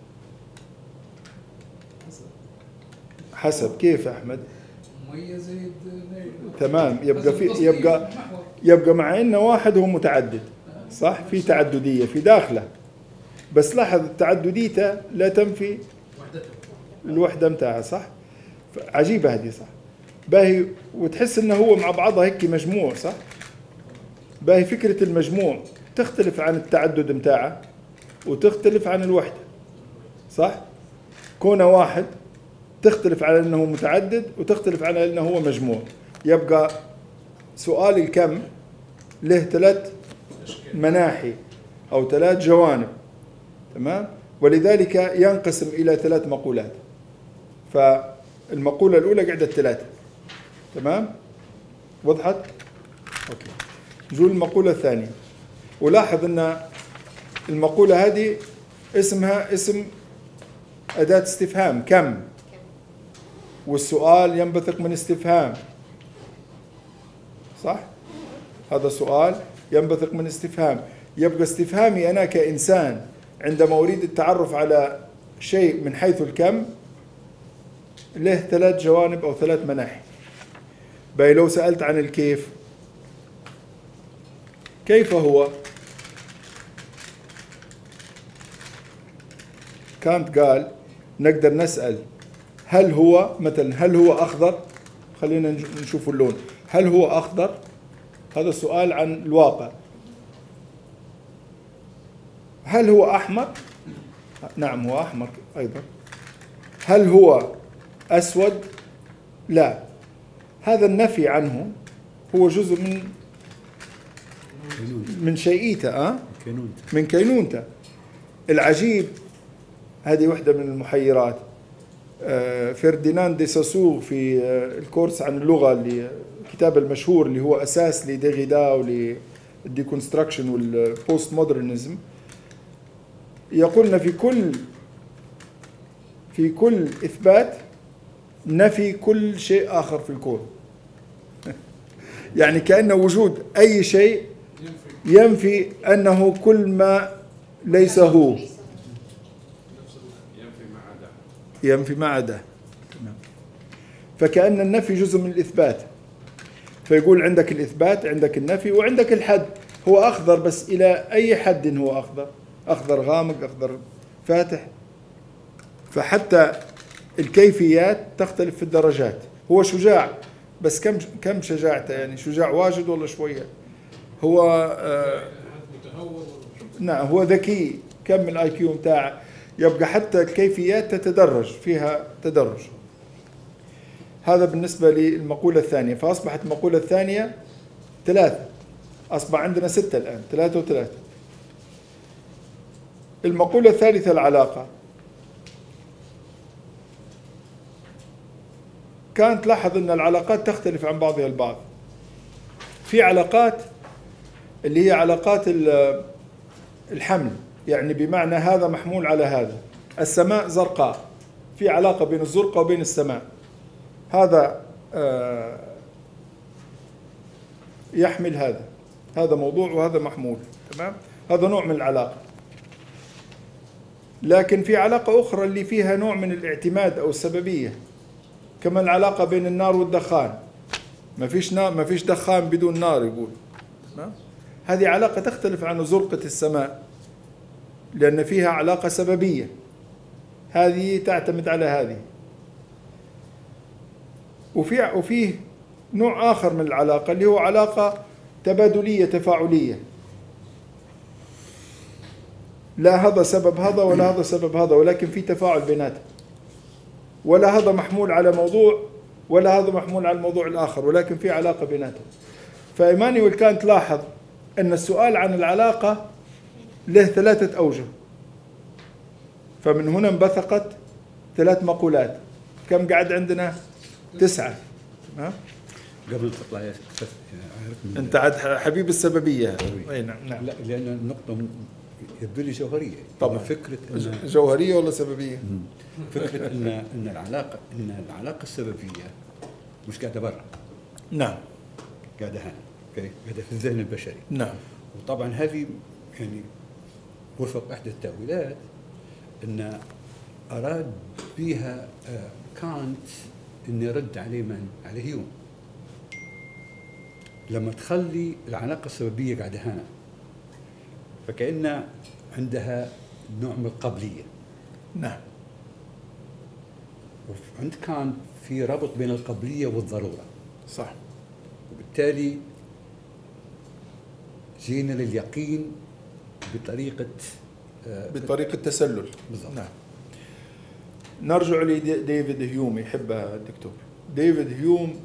حسب كيف أحمد؟ مميز زايد نايل. تمام. يبقى في يبقى يبقى مع إنه واحد هو متعدد، صح؟ في تعددية في داخله، بس لاحظ التعدديته لا تنفي الوحدة متاعها، صح؟ عجيبة هذه، صح؟ باهي، وتحس إنه هو مع بعضها هيك مجموع، صح؟ باهي، فكرة المجموع تختلف عن التعدد متاعها وتختلف عن الوحدة، صح؟ كونه واحد تختلف على أنه متعدد وتختلف على أنه هو مجموع. يبقى سؤال الكم له ثلاث مناحي أو ثلاث جوانب، تمام؟ ولذلك ينقسم إلى ثلاث مقولات. فالمقولة الأولى قعدت ثلاثة، تمام؟ وضحت؟ أوكي. نجول المقولة الثانية، ولاحظ أن المقولة هذه اسمها اسم أداة استفهام، كم، والسؤال ينبثق من استفهام، صح؟ هذا سؤال ينبثق من استفهام. يبقى استفهامي أنا كإنسان عندما أريد التعرف على شيء من حيث الكم له ثلاث جوانب أو ثلاث مناحي. باي لو سألت عن الكيف، كيف هو؟ كانت قال نقدر نسأل هل هو مثلا هل هو أخضر؟ خلينا نشوف اللون. هل هو أخضر؟ هذا سؤال عن الواقع. هل هو أحمر؟ نعم هو أحمر أيضا. هل هو أسود؟ لا. هذا النفي عنه هو جزء من من شيئيته، أه؟ من كينونته. العجيب، هذه واحدة من المحيرات. فرديناند دي ساسور في الكورس عن اللغة، اللي الكتاب المشهور اللي هو أساس لديغيدا وللديكونستراكشن والبوست مودرنزم، يقولنا في كل في كل إثبات نفي كل شيء آخر في الكون. يعني كأن وجود أي شيء ينفي أنه كل ما ليس هو، ينفي ما عداه. فكأن النفي جزء من الإثبات. فيقول عندك الإثبات، عندك النفي، وعندك الحد. هو أخضر، بس إلى أي حد هو أخضر؟ أخضر غامق، أخضر فاتح. فحتى الكيفيات تختلف في الدرجات. هو شجاع، بس كم كم شجاعته؟ يعني شجاع واجد ولا شوية؟ هو آه نعم هو ذكي، كم الاي كيو بتاعه؟ يبقى حتى الكيفيات تتدرج، فيها تدرج. هذا بالنسبة للمقولة الثانية. فأصبحت المقولة الثانية ثلاثة، أصبح عندنا ستة الآن، ثلاثة وثلاثة. المقولة الثالثة العلاقة. كانت لاحظ أن العلاقات تختلف عن بعضها البعض. في علاقات اللي هي علاقات الحمل، يعني بمعنى هذا محمول على هذا. السماء زرقاء، في علاقة بين الزرقاء وبين السماء، هذا يحمل هذا، هذا موضوع وهذا محمول، تمام؟ هذا نوع من العلاقة. لكن في علاقة أخرى اللي فيها نوع من الاعتماد أو السببية، كما العلاقة بين النار والدخان. ما فيش نار، ما فيش دخان بدون نار، يقول. هذه علاقة تختلف عن زرقة السماء، لأن فيها علاقة سببية. هذه تعتمد على هذه. وفي وفيه نوع آخر من العلاقة اللي هو علاقة تبادلية تفاعلية، لا هذا سبب هذا ولا هذا سبب هذا، ولكن في تفاعل بيناتهم، ولا هذا محمول على موضوع ولا هذا محمول على الموضوع الآخر، ولكن في علاقة بيناتهم. فإيمانويل كانت تلاحظ أن السؤال عن العلاقة له ثلاثة أوجه، فمن هنا انبثقت ثلاث مقولات. كم قاعد عندنا؟ تسعة. ها؟ قبل تطلع يا أنت عاد حبيب السببية. أي نعم نعم. لا، لأن النقطة يبدو لي جوهرية. طبعا فكرة إن جوهرية ولا سببية؟ فكرة إن إن العلاقة إن العلاقة السببية مش قاعدة برا. نعم. قاعدة هنا. أوكي. قاعدة في الذهن البشري. نعم. وطبعا هذه يعني وفق إحدى التأويلات إن أراد بها كانت إن يرد عليه من؟ على هيوم. لما تخلي العلاقة السببية قاعدة هنا فكأن عندها نوع من القبلية. نعم. وعند كانت في ربط بين القبلية والضرورة. صح. وبالتالي جينا لليقين بطريقة بطريقة تسلل. بالضبط. نعم. نرجع لديفيد هيوم، يحبها الدكتور. ديفيد هيوم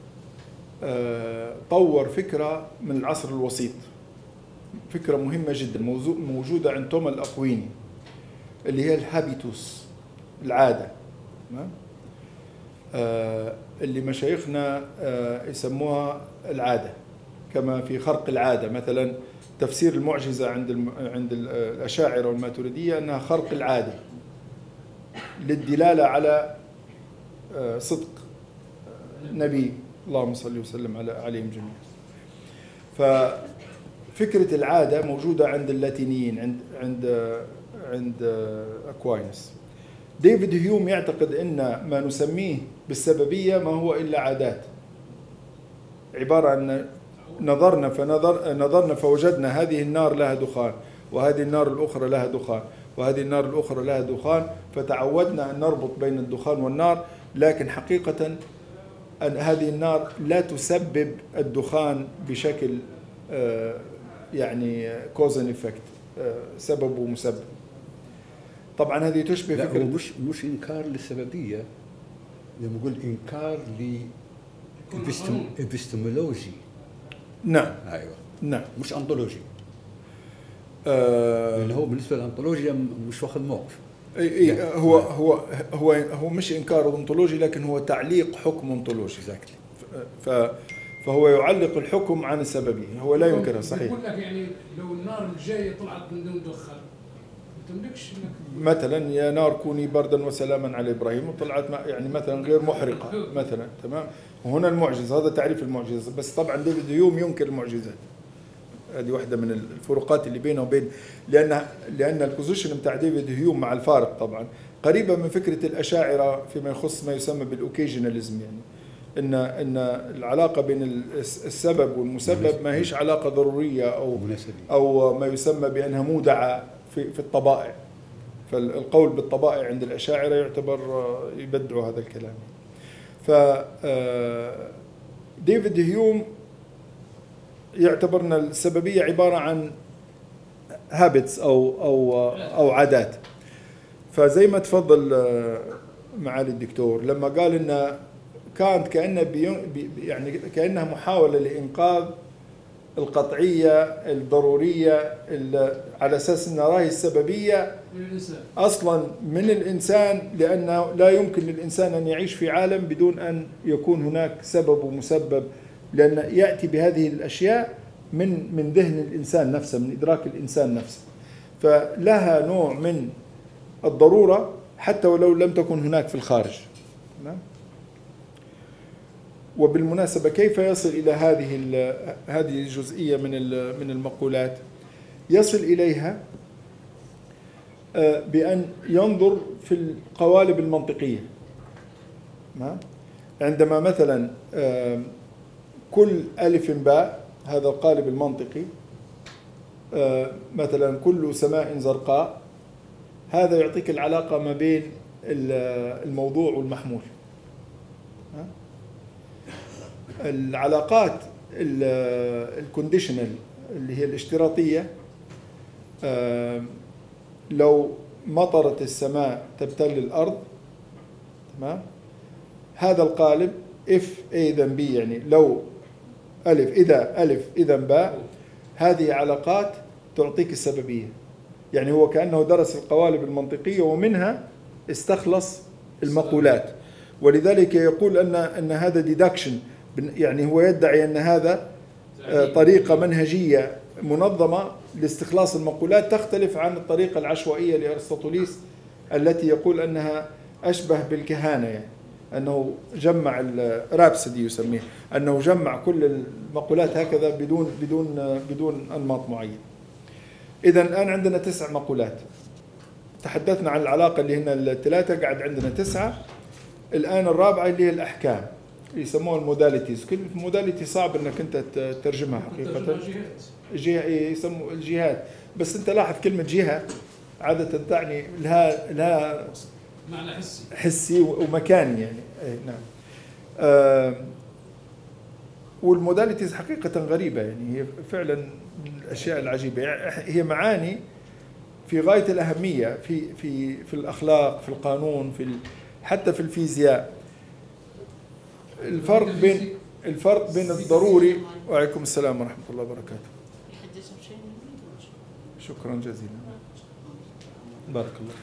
طور فكرة من العصر الوسيط، فكرة مهمة جدا موجودة عند توما الأقويني، اللي هي الهابيتوس، العادة، اللي مشايخنا يسموها العادة، كما في خرق العادة مثلا. تفسير المعجزة عند عند الأشاعرة والماتريدية أنها خرق العادة للدلالة على صدق نبي، اللهم صل وسلم على عليهم جميعا. ففكرة العادة موجودة عند اللاتينيين، عند عند عند أكواينس. ديفيد هيوم يعتقد أن ما نسميه بالسببية ما هو إلا عادات، عبارة عن نظرنا فنظر نظرنا فوجدنا هذه النار لها دخان، وهذه النار الأخرى لها دخان، وهذه النار الأخرى لها دخان، فتعودنا أن نربط بين الدخان والنار، لكن حقيقة أن هذه النار لا تسبب الدخان بشكل يعني cause and effect، سبب ومسبب. طبعا هذه تشبه لا فكرة هو مش مش إنكار للسببية، لما نقول إنكار لإبستمولوجي. نعم. أيوة. نعم. مش أنطولوجي. آه لأنه هو بالنسبة للأنطولوجيا مش واخذ موقف. اي اي هو هو هو هو مش انكار اونطولوجي، لكن هو تعليق حكم اونطولوجي. exactly. ف فهو يعلق الحكم عن السببيه، هو لا ينكرها. صحيح. يقول لك يعني لو النار الجايه طلعت من دون دخان ما تملكش انك مثلا يا نار كوني بردا وسلاما على ابراهيم، وطلعت يعني مثلا غير محرقه مثلا. تمام. وهنا المعجزه، هذا تعريف المعجزه. بس طبعا ديفيد هيوم ينكر المعجزات، هذه واحدة من الفروقات اللي بينه وبين، لأن لأن البوزيشن بتاع ديفيد هيوم مع الفارق طبعا قريبة من فكرة الأشاعرة فيما يخص ما يسمى بالأوكيجناليزم، يعني إن إن العلاقة بين السبب والمسبب ما هيش علاقة ضرورية أو أو ما يسمى بأنها مودعة في في الطبائع. فالقول بالطبائع عند الأشاعرة يعتبر يبدعوا هذا الكلام. ف ديفيد هيوم يعتبر أن السببية عبارة عن هابتس أو أو أو عادات. فزي ما تفضل معالي الدكتور لما قال إن كانت كأنه يعني كأنها محاولة لإنقاذ القطعية الضرورية على أساس أن راهي السببية أصلا من الإنسان، لأنه لا يمكن للإنسان أن يعيش في عالم بدون أن يكون هناك سبب ومسبب، لأن يأتي بهذه الأشياء من من ذهن الإنسان نفسه، من إدراك الإنسان نفسه. فلها نوع من الضرورة حتى ولو لم تكن هناك في الخارج. تمام. وبالمناسبة كيف يصل إلى هذه هذه الجزئية من من المقولات؟ يصل إليها بأن ينظر في القوالب المنطقية. عندما مثلا كل ألف باء، هذا القالب المنطقي، مثلا كل سماء زرقاء، هذا يعطيك العلاقة ما بين الموضوع والمحمول. العلاقات الكونديشنال اللي هي الاشتراطية، لو مطرت السماء تبتل الأرض، تمام، هذا القالب if A then B، يعني لو ألف إذا ألف إذا باء، هذه علاقات تعطيك السببية. يعني هو كأنه درس القوالب المنطقية ومنها استخلص المقولات، ولذلك يقول أن أن هذا ديدكشن، يعني هو يدعي أن هذا طريقة منهجية منظمة لاستخلاص المقولات تختلف عن الطريقة العشوائية لأرسطوطليس التي يقول أنها أشبه بالكهانة، يعني أنه جمع الرابسدي يسميه، أنه جمع كل المقولات هكذا بدون بدون بدون أنماط معين. إذن الآن عندنا تسع مقولات، تحدثنا عن العلاقة اللي هنا الثلاثة، قاعد عندنا تسعة. الآن الرابعة اللي هي الأحكام، يسموها الموداليتيز. كلمة موداليتي صعب أنك أنت تترجمها حقيقة، جهة يسموا الجهات، بس أنت لاحظ كلمة جهة عادة تعني لها لها معنى حسي حسي ومكاني يعني. أي نعم. آه والموداليتيز حقيقة غريبة، يعني هي فعلا من الأشياء العجيبة، يعني هي معاني في غاية الأهمية في في في الأخلاق، في القانون، في حتى في الفيزياء. الفرق بين الفرق بين الضروري. وعليكم السلام ورحمة الله وبركاته. شكرا جزيلا، بارك الله.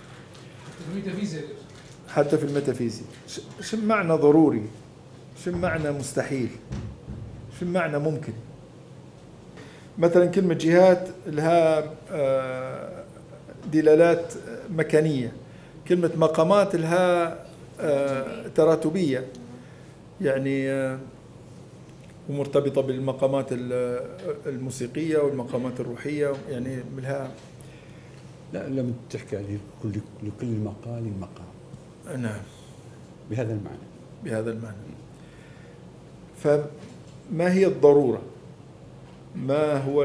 حتى في الميتافيزياء شو معنى ضروري؟ شو معنى مستحيل؟ شو معنى ممكن؟ مثلا كلمة جهات لها دلالات مكانية، كلمة مقامات لها تراتبية، يعني ومرتبطة بالمقامات الموسيقية والمقامات الروحية، يعني لها. لا لما تحكي عليه كل لكل مقال مقام. نعم، بهذا المعنى. بهذا المعنى. فما هي الضرورة؟ ما هو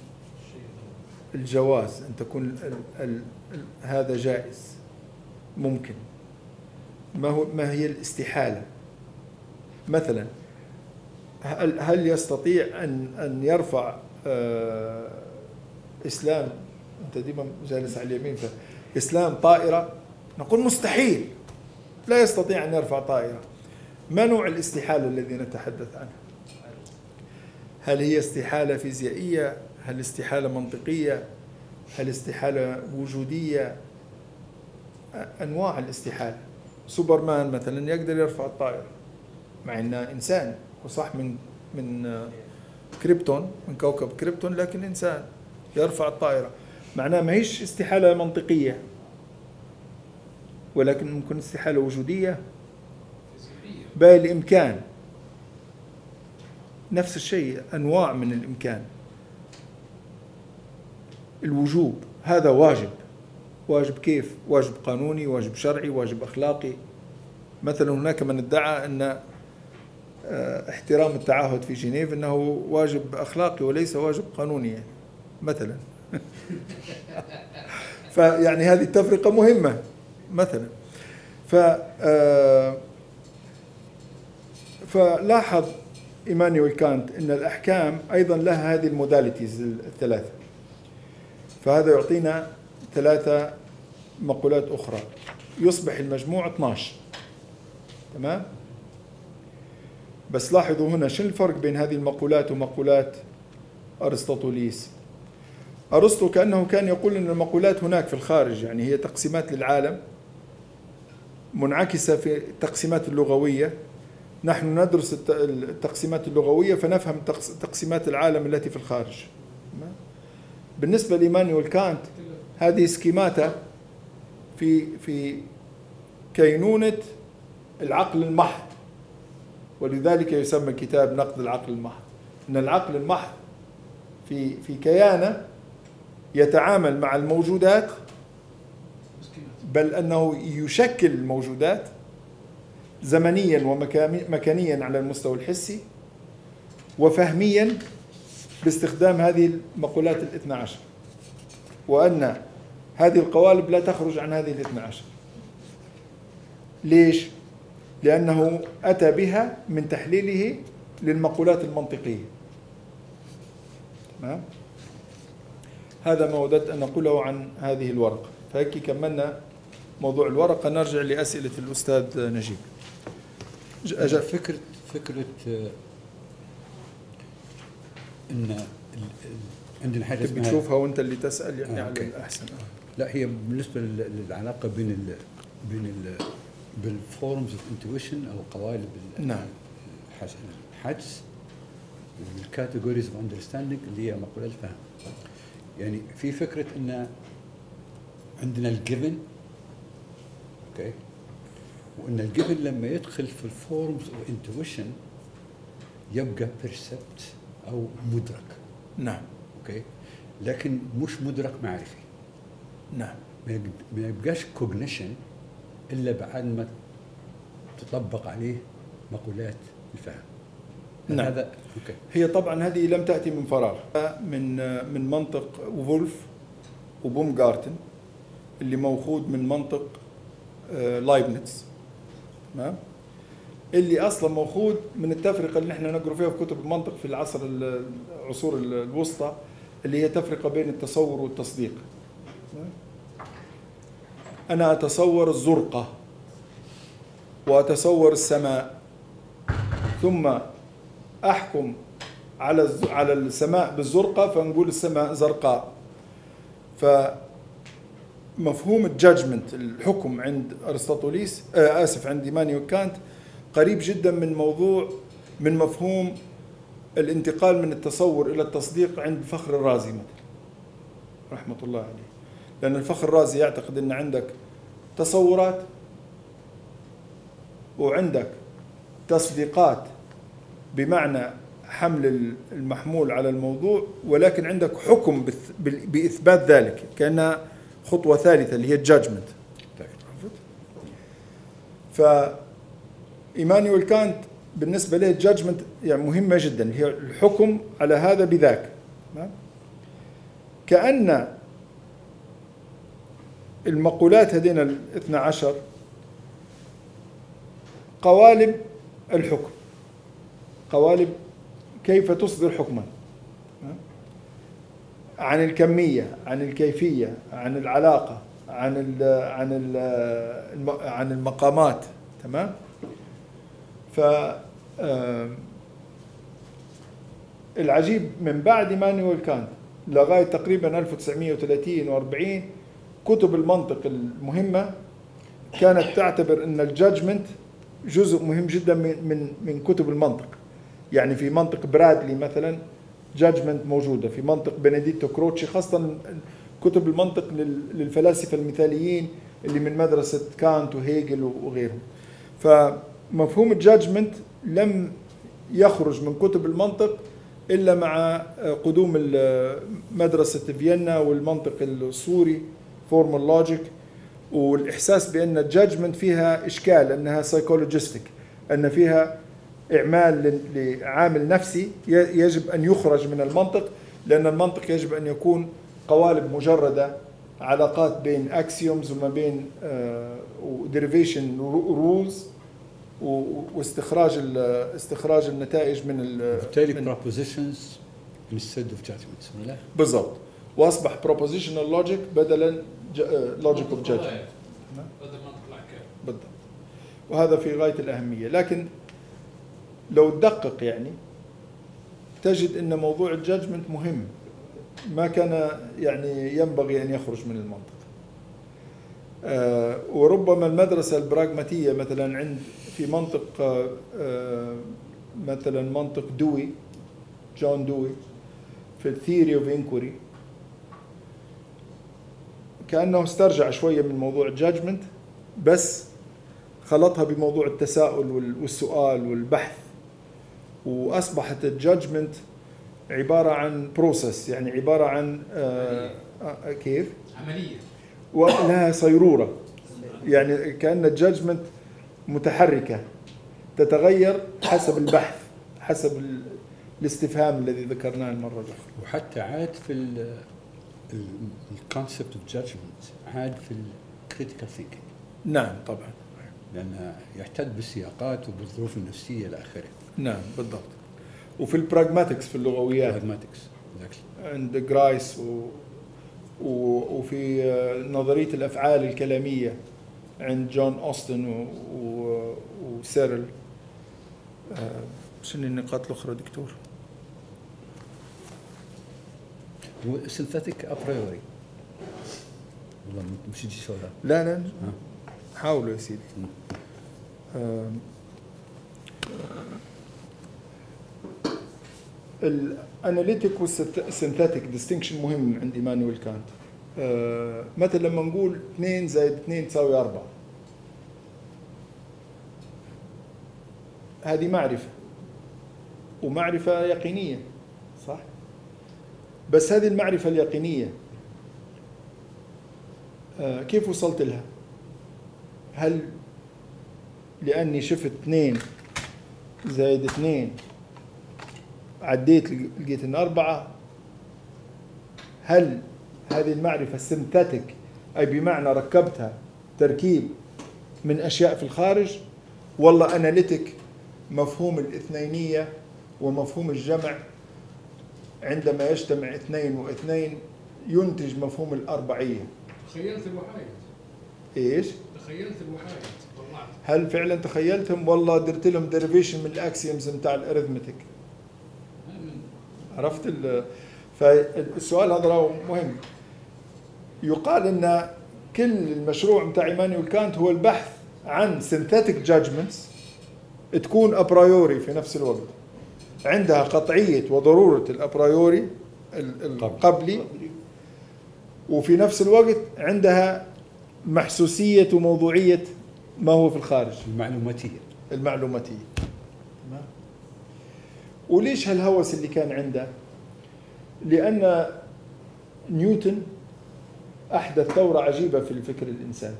الجواز أن تكون ال ال ال هذا جائز ممكن؟ ما هو ما هي الاستحالة؟ مثلا هل هل يستطيع أن أن يرفع آه إسلام، أنت ديما جالس على اليمين، فإسلام طائرة، نقول مستحيل، لا يستطيع أن يرفع طائرة. ما نوع الاستحالة الذي نتحدث عنه؟ هل هي استحالة فيزيائية؟ هل استحالة منطقية؟ هل استحالة وجودية؟ أنواع الاستحالة. سوبرمان مثلا يقدر يرفع الطائرة مع أنه إنسان، وصح من من كريبتون، من كوكب كريبتون، لكن إنسان يرفع الطائرة، معناه ما هيش استحالة منطقية، ولكن ممكن استحالة وجودية بالإمكان. نفس الشيء، أنواع من الإمكان. الوجوب هذا واجب، واجب كيف؟ واجب قانوني، واجب شرعي، واجب أخلاقي. مثلا هناك من ادعى أن احترام التعهد في جنيف أنه واجب أخلاقي وليس واجب قانوني يعني. مثلا فيعني هذه التفرقة مهمة مثلا. ف فلاحظ إيمانويل كانت أن الأحكام أيضا لها هذه الموداليتيز الثلاثة، فهذا يعطينا ثلاثة مقولات أخرى، يصبح المجموع اثني عشر. تمام؟ بس لاحظوا هنا شو الفرق بين هذه المقولات ومقولات أرسطوطليس. أرسطو كأنه كان يقول أن المقولات هناك في الخارج، يعني هي تقسيمات للعالم منعكسة في التقسيمات اللغوية. نحن ندرس التقسيمات اللغوية فنفهم تقسيمات العالم التي في الخارج. بالنسبة لإيمانويل كانت هذه سكيماتا في في كينونة العقل المحض، ولذلك يسمى الكتاب نقد العقل المحض. إن العقل المحض في في كيانه يتعامل مع الموجودات، بل أنه يشكل الموجودات زمنيا ومكانيا على المستوى الحسي، وفهميا باستخدام هذه المقولات الاثنى عشر، وأن هذه القوالب لا تخرج عن هذه الاثنى عشر. ليش؟ لأنه أتى بها من تحليله للمقولات المنطقية. تمام؟ هذا ما وددت أن أقوله عن هذه الورقة. فهيك كملنا موضوع الورقة. نرجع لأسئلة الأستاذ نجيب. أجل فكرة فكرة إن عندنا حاجة تبي تشوفها وأنت اللي تسأل يعني آه على الأحسن. لا، هي بالنسبة للعلاقة بين ال بين ال بالفورمز اوف انتويشن أو قوالب نعم الحدس والكاتيجوريز اوف اندرستاندينج اللي هي مقولات الفهم. يعني في فكرة إن عندنا الجيفن، اوكي، وإن الجيفن لما يدخل في الفورمز اوف انتويشن يبقى بيرسبت أو مدرك. نعم. اوكي، لكن مش مدرك معرفي. نعم. ما يبقاش كوجنيشن إلا بعد ما تطبق عليه مقولات الفهم. نعم. هذا اوكي. هي طبعا هذه لم تأتي من فراغ، من من منطق وولف وبومغارتن اللي موخود من منطق لايبنتز. تمام؟ اللي اصلا موخود من التفرقه اللي احنا نقرا فيها في كتب المنطق في العصر العصور الوسطى، اللي هي تفرقه بين التصور والتصديق. انا اتصور الزرقه واتصور السماء، ثم احكم على على السماء بالزرقه فنقول السماء زرقاء. فمفهوم الجادجمنت، الحكم عند ارسطاطوليس آه اسف عند إيمانويل كانت قريب جدا من موضوع من مفهوم الانتقال من التصور الى التصديق عند الفخر الرازي مثلا رحمه الله عليه. لان الفخر الرازي يعتقد ان عندك تصورات وعندك تصديقات بمعنى حمل المحمول على الموضوع، ولكن عندك حكم بإثبات ذلك كأنها خطوة ثالثة اللي هي الجادجمنت. فإيمانويل كانت بالنسبة له الجادجمنت يعني مهمة جدا، اللي هي الحكم على هذا بذاك. كأن المقولات هذين الاثنى عشر قوالب الحكم، قوالب كيف تصدر حكما عن الكمية، عن الكيفية، عن العلاقة، عن ال عن ال عن المقامات. تمام؟ ف العجيب من بعد إيمانويل كانت لغاية تقريبا ألف وتسعمئة وثلاثين وأربعين كتب المنطق المهمة كانت تعتبر أن الجادجمنت جزء مهم جدا من من من كتب المنطق. يعني في منطق برادلي مثلا جادجمنت موجودة، في منطق بنديتو كروتشي، خاصة كتب المنطق للفلاسفة المثاليين اللي من مدرسة كانت وهيجل وغيرهم. فمفهوم الجادجمنت لم يخرج من كتب المنطق إلا مع قدوم مدرسة فيينا والمنطق السوري فورمال لوجيك، والإحساس بأن الجادجمنت فيها إشكال، أنها سايكولوجيستيك، أن فيها إعمال لعامل نفسي يجب أن يخرج من المنطق، لأن المنطق يجب أن يكون قوالب مجردة، علاقات بين أكسيومز وما بين ديريفيشن رولز واستخراج استخراج النتائج من بالتالي propositions instead of judgments. ولا بالضبط، واصبح propositional logic بدلا logic of judgment. بالضبط. وهذا في غاية الأهمية. لكن لو تدقق يعني تجد أن موضوع الجادجمنت مهم، ما كان يعني ينبغي أن يخرج من المنطق. آه وربما المدرسة البراغماتية مثلا عند في منطق آه مثلا منطق دوي، جون دوي في الثيوري اوف انكوري، كأنه استرجع شوية من موضوع الجادجمنت بس خلطها بموضوع التساؤل والسؤال والبحث، وأصبحت الجادجمنت عبارة عن بروسس، يعني عبارة عن آه آه كيف؟ عملية ولها صيرورة، يعني كأن الجادجمنت متحركة تتغير حسب البحث، حسب الاستفهام الذي ذكرناه المرة الأخرى. وحتى عاد في الكونسبت اوف جادجمنت عاد في الكريتيكال ثينكينج. نعم طبعا، لأنه يحتد بالسياقات وبالظروف النفسية إلى آخره. نعم بالضبط. وفي البراغماتكس في اللغويات براغماتكس عند جرايس و و وفي نظرية الأفعال الكلامية عند جون أوستن و و وسيرل. شنو النقاط الأخرى دكتور؟ سينثيتيك ابريوري والله مش يجي سؤال. لا لا حاولوا يا سيدي. الاناليتيك والسينثيتيك ديستنكشن مهم عند ايمانويل كانت. آه مثلا لما نقول اثنين زائد اثنين تساوي أربعة، هذه معرفة ومعرفة يقينية صح؟ بس هذه المعرفة اليقينية آه كيف وصلت لها؟ هل لأني شفت اثنين زائد اثنين عديت لقيت ان أربعة؟ هل هذه المعرفة سينثيتيك أي بمعنى ركبتها تركيب من أشياء في الخارج، والله أناليتيك مفهوم الاثنينية ومفهوم الجمع عندما يجتمع اثنين واثنين ينتج مفهوم الأربعية؟ تخيلت الوحايد. إيش؟ تخيلت الوحايد طلعت. هل فعلا تخيلتهم والله درت لهم ديريفيشن من الأكسيومز بتاع الأريثمتيك؟ عرفت ال فالسؤال هذا مهم. يقال ان كل المشروع بتاع ايمانويل كانت هو البحث عن synthetic judgments تكون ابرايوري في نفس الوقت، عندها قطعية وضرورة الابرايوري القبلي، وفي نفس الوقت عندها محسوسية وموضوعية ما هو في الخارج، المعلوماتية المعلوماتية. وليش هالهوس اللي كان عنده؟ لأن نيوتن أحدث ثورة عجيبة في الفكر الإنساني.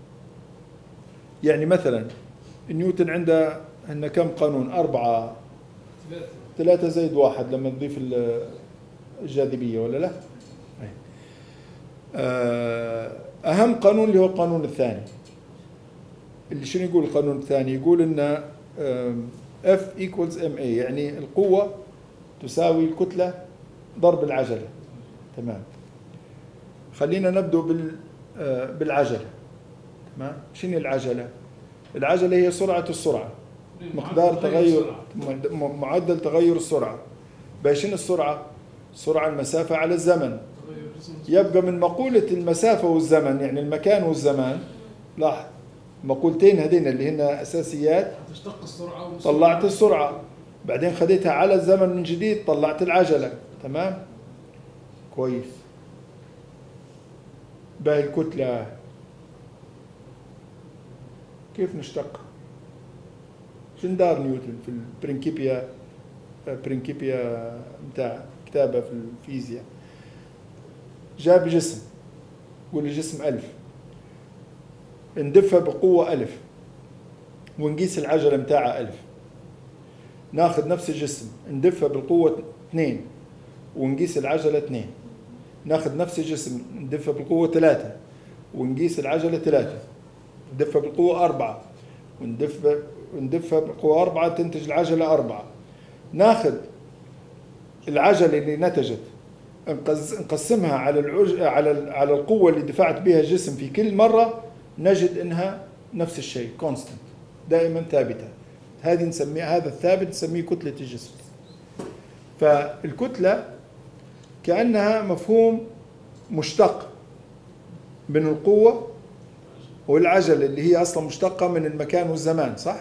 يعني مثلا نيوتن عنده إن كم قانون؟ أربعة ثلاثة ثلاثة زائد واحد لما تضيف الجاذبية ولا لا؟ أهم قانون اللي هو القانون الثاني. اللي شنو يقول القانون الثاني؟ يقول إن F equals ma، يعني القوة تساوي الكتلة ضرب العجلة. تمام. خلينا نبدأ بال بالعجلة. تمام. شنو العجلة؟ العجلة هي سرعة السرعة، مقدار تغير معدل تغير السرعة. شنو السرعة؟ السرعة المسافة على الزمن. يبقى من مقولة المسافة والزمن يعني المكان والزمان، لاحظ مقولتين هذين اللي هن أساسيات، تشتق السرعة طلعت السرعة، بعدين خديتها على الزمن من جديد طلعت العجلة. تمام؟ كويس. باقي الكتلة كيف نشتق؟ شن دار نيوتن في البرينكيبيا برينكيبيا بتاع كتابه في الفيزياء؟ جاب جسم، قول الجسم ألف، ندفها بقوة ألف ونقيس العجلة متاعها ألف، ناخذ نفس الجسم ندفها بالقوة اثنين ونقيس العجلة اثنين، ناخذ نفس الجسم ندفها بالقوة ثلاثة ونقيس العجلة ثلاثة، ندفها بالقوة أربعة وندفها وندفها بالقوة أربعة تنتج العجلة أربعة، ناخذ العجلة اللي نتجت نقسمها على العج... على على القوة اللي دفعت بها الجسم في كل مرة، نجد انها نفس الشيء كونستنت، دائما ثابتة. هذه نسميها، هذا الثابت نسميه كتلة الجسم. فالكتلة كأنها مفهوم مشتق من القوة والعجلة اللي هي أصلا مشتقة من المكان والزمان، صح؟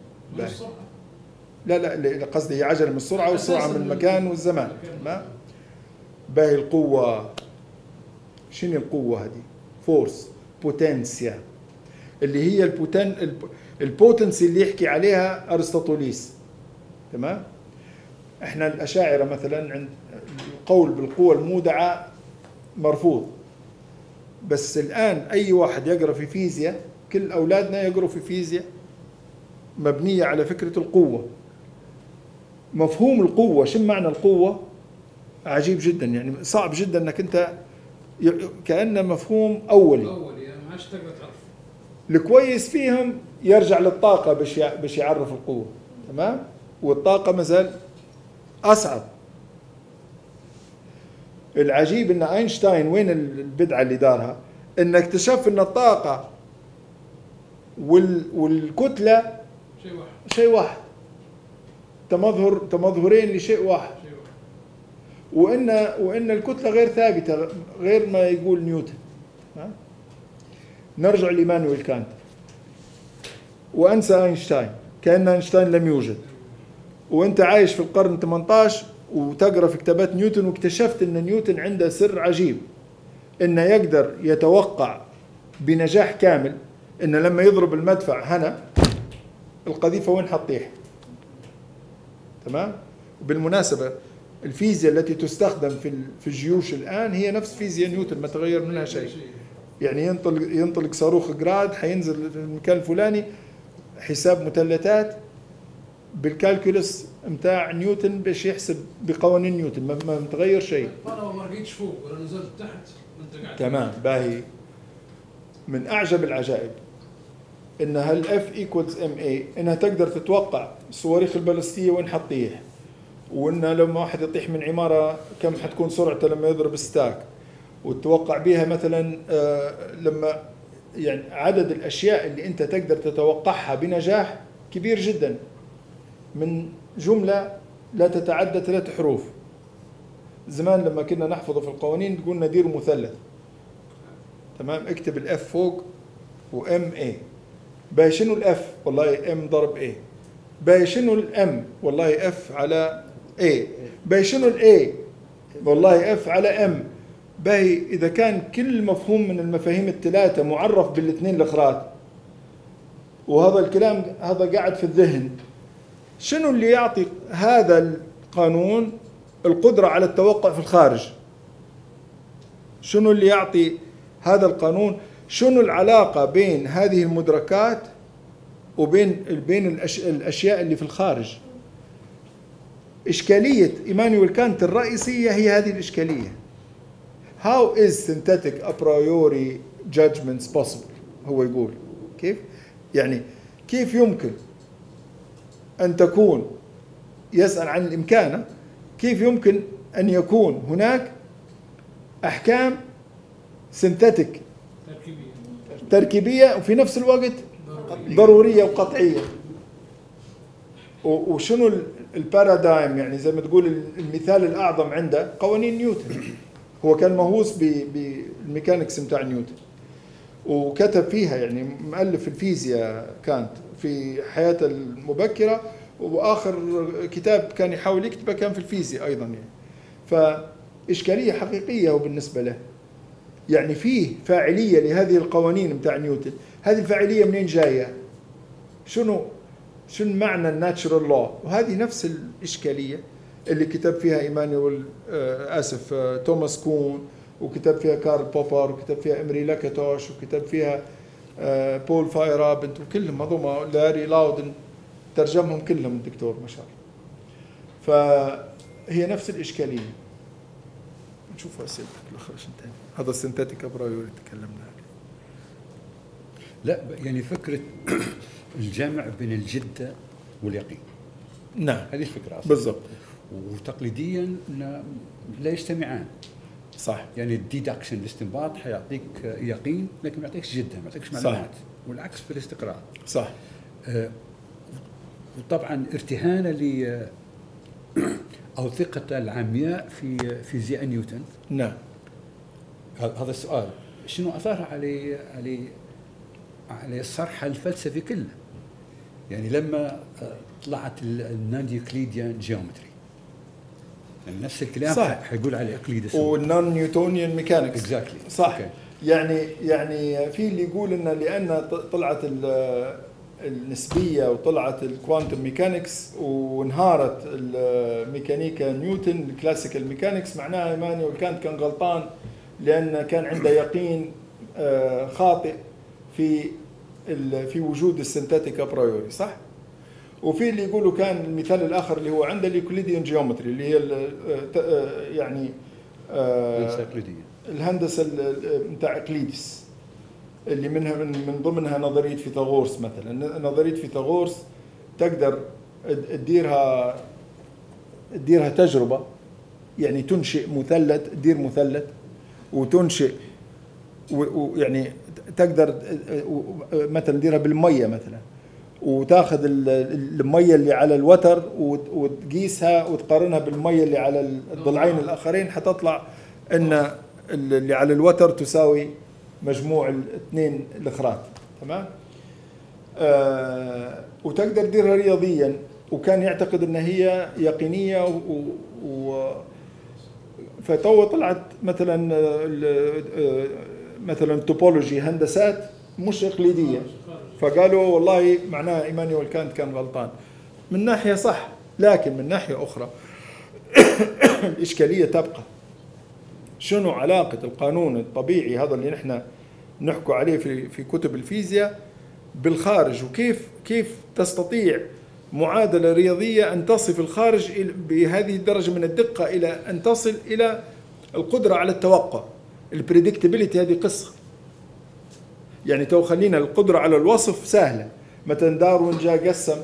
لا لا قصدي هي عجلة من السرعة والسرعة من المكان والزمان. ما باهي القوة، شنو القوة هذه؟ فورس، بوتنسيا، اللي هي البوتن البوتنسي اللي يحكي عليها أرسطوطليس. تمام؟ احنا الأشاعرة مثلا عند القول بالقوة المودعة مرفوض، بس الآن أي واحد يقرأ في فيزياء، كل أولادنا يقرأوا في فيزياء مبنية على فكرة القوة. مفهوم القوة، شو معنى القوة؟ عجيب جدا، يعني صعب جدا انك انت كأنه مفهوم اولي اولي يعني ما عادش تقدر تعرف. الكويس فيهم يرجع للطاقة باش باش يعرف القوة. تمام؟ والطاقة مازال أصعب. العجيب أن أينشتاين وين البدعة اللي دارها؟ أن اكتشف أن الطاقة والكتلة شيء واحد شيء واحد، تمظهر تمظهرين لشيء واحد، شيء واحد. وان وان الكتله غير ثابته غير ما يقول نيوتن. نرجع لإيمانويل كانت وانسى اينشتاين كأن اينشتاين لم يوجد، وانت عايش في القرن ثمانية عشر وتقرا في كتابات نيوتن، واكتشفت ان نيوتن عنده سر عجيب، انه يقدر يتوقع بنجاح كامل ان لما يضرب المدفع هنا القذيفه وين حتطيح. تمام؟ وبالمناسبه الفيزياء التي تستخدم في في الجيوش الان هي نفس فيزياء نيوتن، ما تغير منها شيء. يعني ينطلق ينطلق صاروخ جراد حينزل في المكان الفلاني، حساب مثلثات بالكالكولس متاع نيوتن باش يحسب بقوانين نيوتن، ما, ما متغير شيء. طالما ما رقيتش فوق ولا نزلت تحت وانت قاعد. تمام. باهي. من اعجب العجائب ان هل اف ايكوالز ام اي انها تقدر تتوقع الصواريخ البالستيه وين حتطيح، وان لما واحد يطيح من عماره كم حتكون سرعته لما يضرب ستاك، وتتوقع بها مثلا آه لما يعني عدد الاشياء اللي انت تقدر تتوقعها بنجاح كبير جدا من جمله لا تتعدى ثلاث حروف. زمان لما كنا نحفظ في القوانين قلنا دير مثلث. تمام؟ اكتب الاف فوق وام اي. باي شنو الاف؟ والله ام ضرب اي. باي شنو الام؟ والله اف على اي. باي شنو الاي؟ والله اف على ام. باي اذا كان كل مفهوم من المفاهيم الثلاثه معرف بالاثنين الاخرات، وهذا الكلام هذا قاعد في الذهن، شنو اللي يعطي هذا القانون القدره على التوقع في الخارج؟ شنو اللي يعطي هذا القانون؟ شنو العلاقه بين هذه المدركات وبين بين الاشياء اللي في الخارج؟ اشكاليه ايمانويل كانت الرئيسيه هي هذه الاشكاليه. How is synthetic a priori judgments possible؟ هو يقول كيف؟ يعني كيف يمكن أن تكون، يسأل عن الإمكانة، كيف يمكن أن يكون هناك أحكام سينثيتيك تركيبية تركيبية وفي نفس الوقت ضرورية. ضرورية وقطعية؟ وشنو البارادايم؟ يعني زي ما تقول المثال الأعظم عنده قوانين نيوتن. هو كان مهووس بالميكانكس بتاع نيوتن وكتب فيها، يعني مؤلف الفيزياء كانت في حياته المبكرة، وآخر كتاب كان يحاول يكتبه كان في الفيزياء أيضا. يعني فإشكالية حقيقية هو بالنسبة له. يعني فيه فاعلية لهذه القوانين بتاع نيوتن، هذه الفاعلية منين جاية؟ شنو شنو معنى الناتشرال لو؟ وهذه نفس الإشكالية اللي كتب فيها إيمانويل آه آسف آه توماس كون، وكتب فيها كارل بوبر، وكتب فيها إمري لاكاتوش، وكتب فيها آه بول فايرابنت، وكلهم هذوما لاري لاودن ترجمهم كلهم الدكتور ما شاء الله. فهي نفس الإشكالية. نشوف أسئلتك الأخرى شو انتهى. هذا السنتاتيك أبرايوري تكلمنا عليه. لا يعني فكرة الجمع بين الجدة واليقين. نعم هذه الفكرة أصلا. بالضبط. وتقليديا لا يجتمعان. صح. يعني الديدكشن الاستنباط حيعطيك يقين لكن ما يعطيكش جدة، ما يعطيكش معلومات. والعكس في الاستقراء. صح. آه وطبعا ارتهانا ل أو ثقة العمياء في فيزياء نيوتن. نعم. هذا السؤال شنو أثرها على على على الصرح الفلسفي كله. يعني لما طلعت النون يوكليديان جيومتري، يعني نفس الكلام صح. حيقول على اقليدس والنون نيوتونيان ميكانكس. اكزاكتلي صح. يعني يعني في اللي يقول ان لان طلعت النسبيه وطلعت الكوانتم ميكانكس وانهارت الميكانيكا نيوتن الكلاسيكال ميكانكس، معناها ايمانويل كانت كان غلطان لان كان عنده يقين خاطئ في في وجود السنتاتيك ابرايوري. صح. وفي اللي يقولوا كان المثال الاخر اللي هو عنده اليوكليديان جيومتري اللي هي يعني الهندسه بتاع اقليدس اللي منها من ضمنها نظريه فيثاغورس. مثلا نظريه فيثاغورس تقدر تديرها تديرها تجربة، يعني تنشئ مثلث، تدير مثلث وتنشئ ويعني تقدر مثلا تديرها بالمية مثلا، وتاخذ المية اللي على الوتر وتقيسها وتقارنها بالمية اللي على الضلعين الآخرين، حتطلع أن اللي على الوتر تساوي مجموع الاثنين الأخرات. تمام. آه وتقدر تديرها رياضيا، وكان يعتقد أن هي يقينية و, و فتو طلعت مثلا مثلا توبولوجي هندسات مش إقليدية، فقالوا والله معناها إيمانويل كانت كان غلطان من ناحية صح، لكن من ناحية أخرى الإشكالية تبقى. شنو علاقة القانون الطبيعي هذا اللي نحن نحكوا عليه في في كتب الفيزياء بالخارج، وكيف كيف تستطيع معادلة رياضية أن تصف الخارج بهذه الدرجة من الدقة إلى أن تصل إلى القدرة على التوقع. البريدكتابيليتي هذه قصة، يعني تو خلينا القدرة على الوصف سهلة. مثلا داروين جاء قسم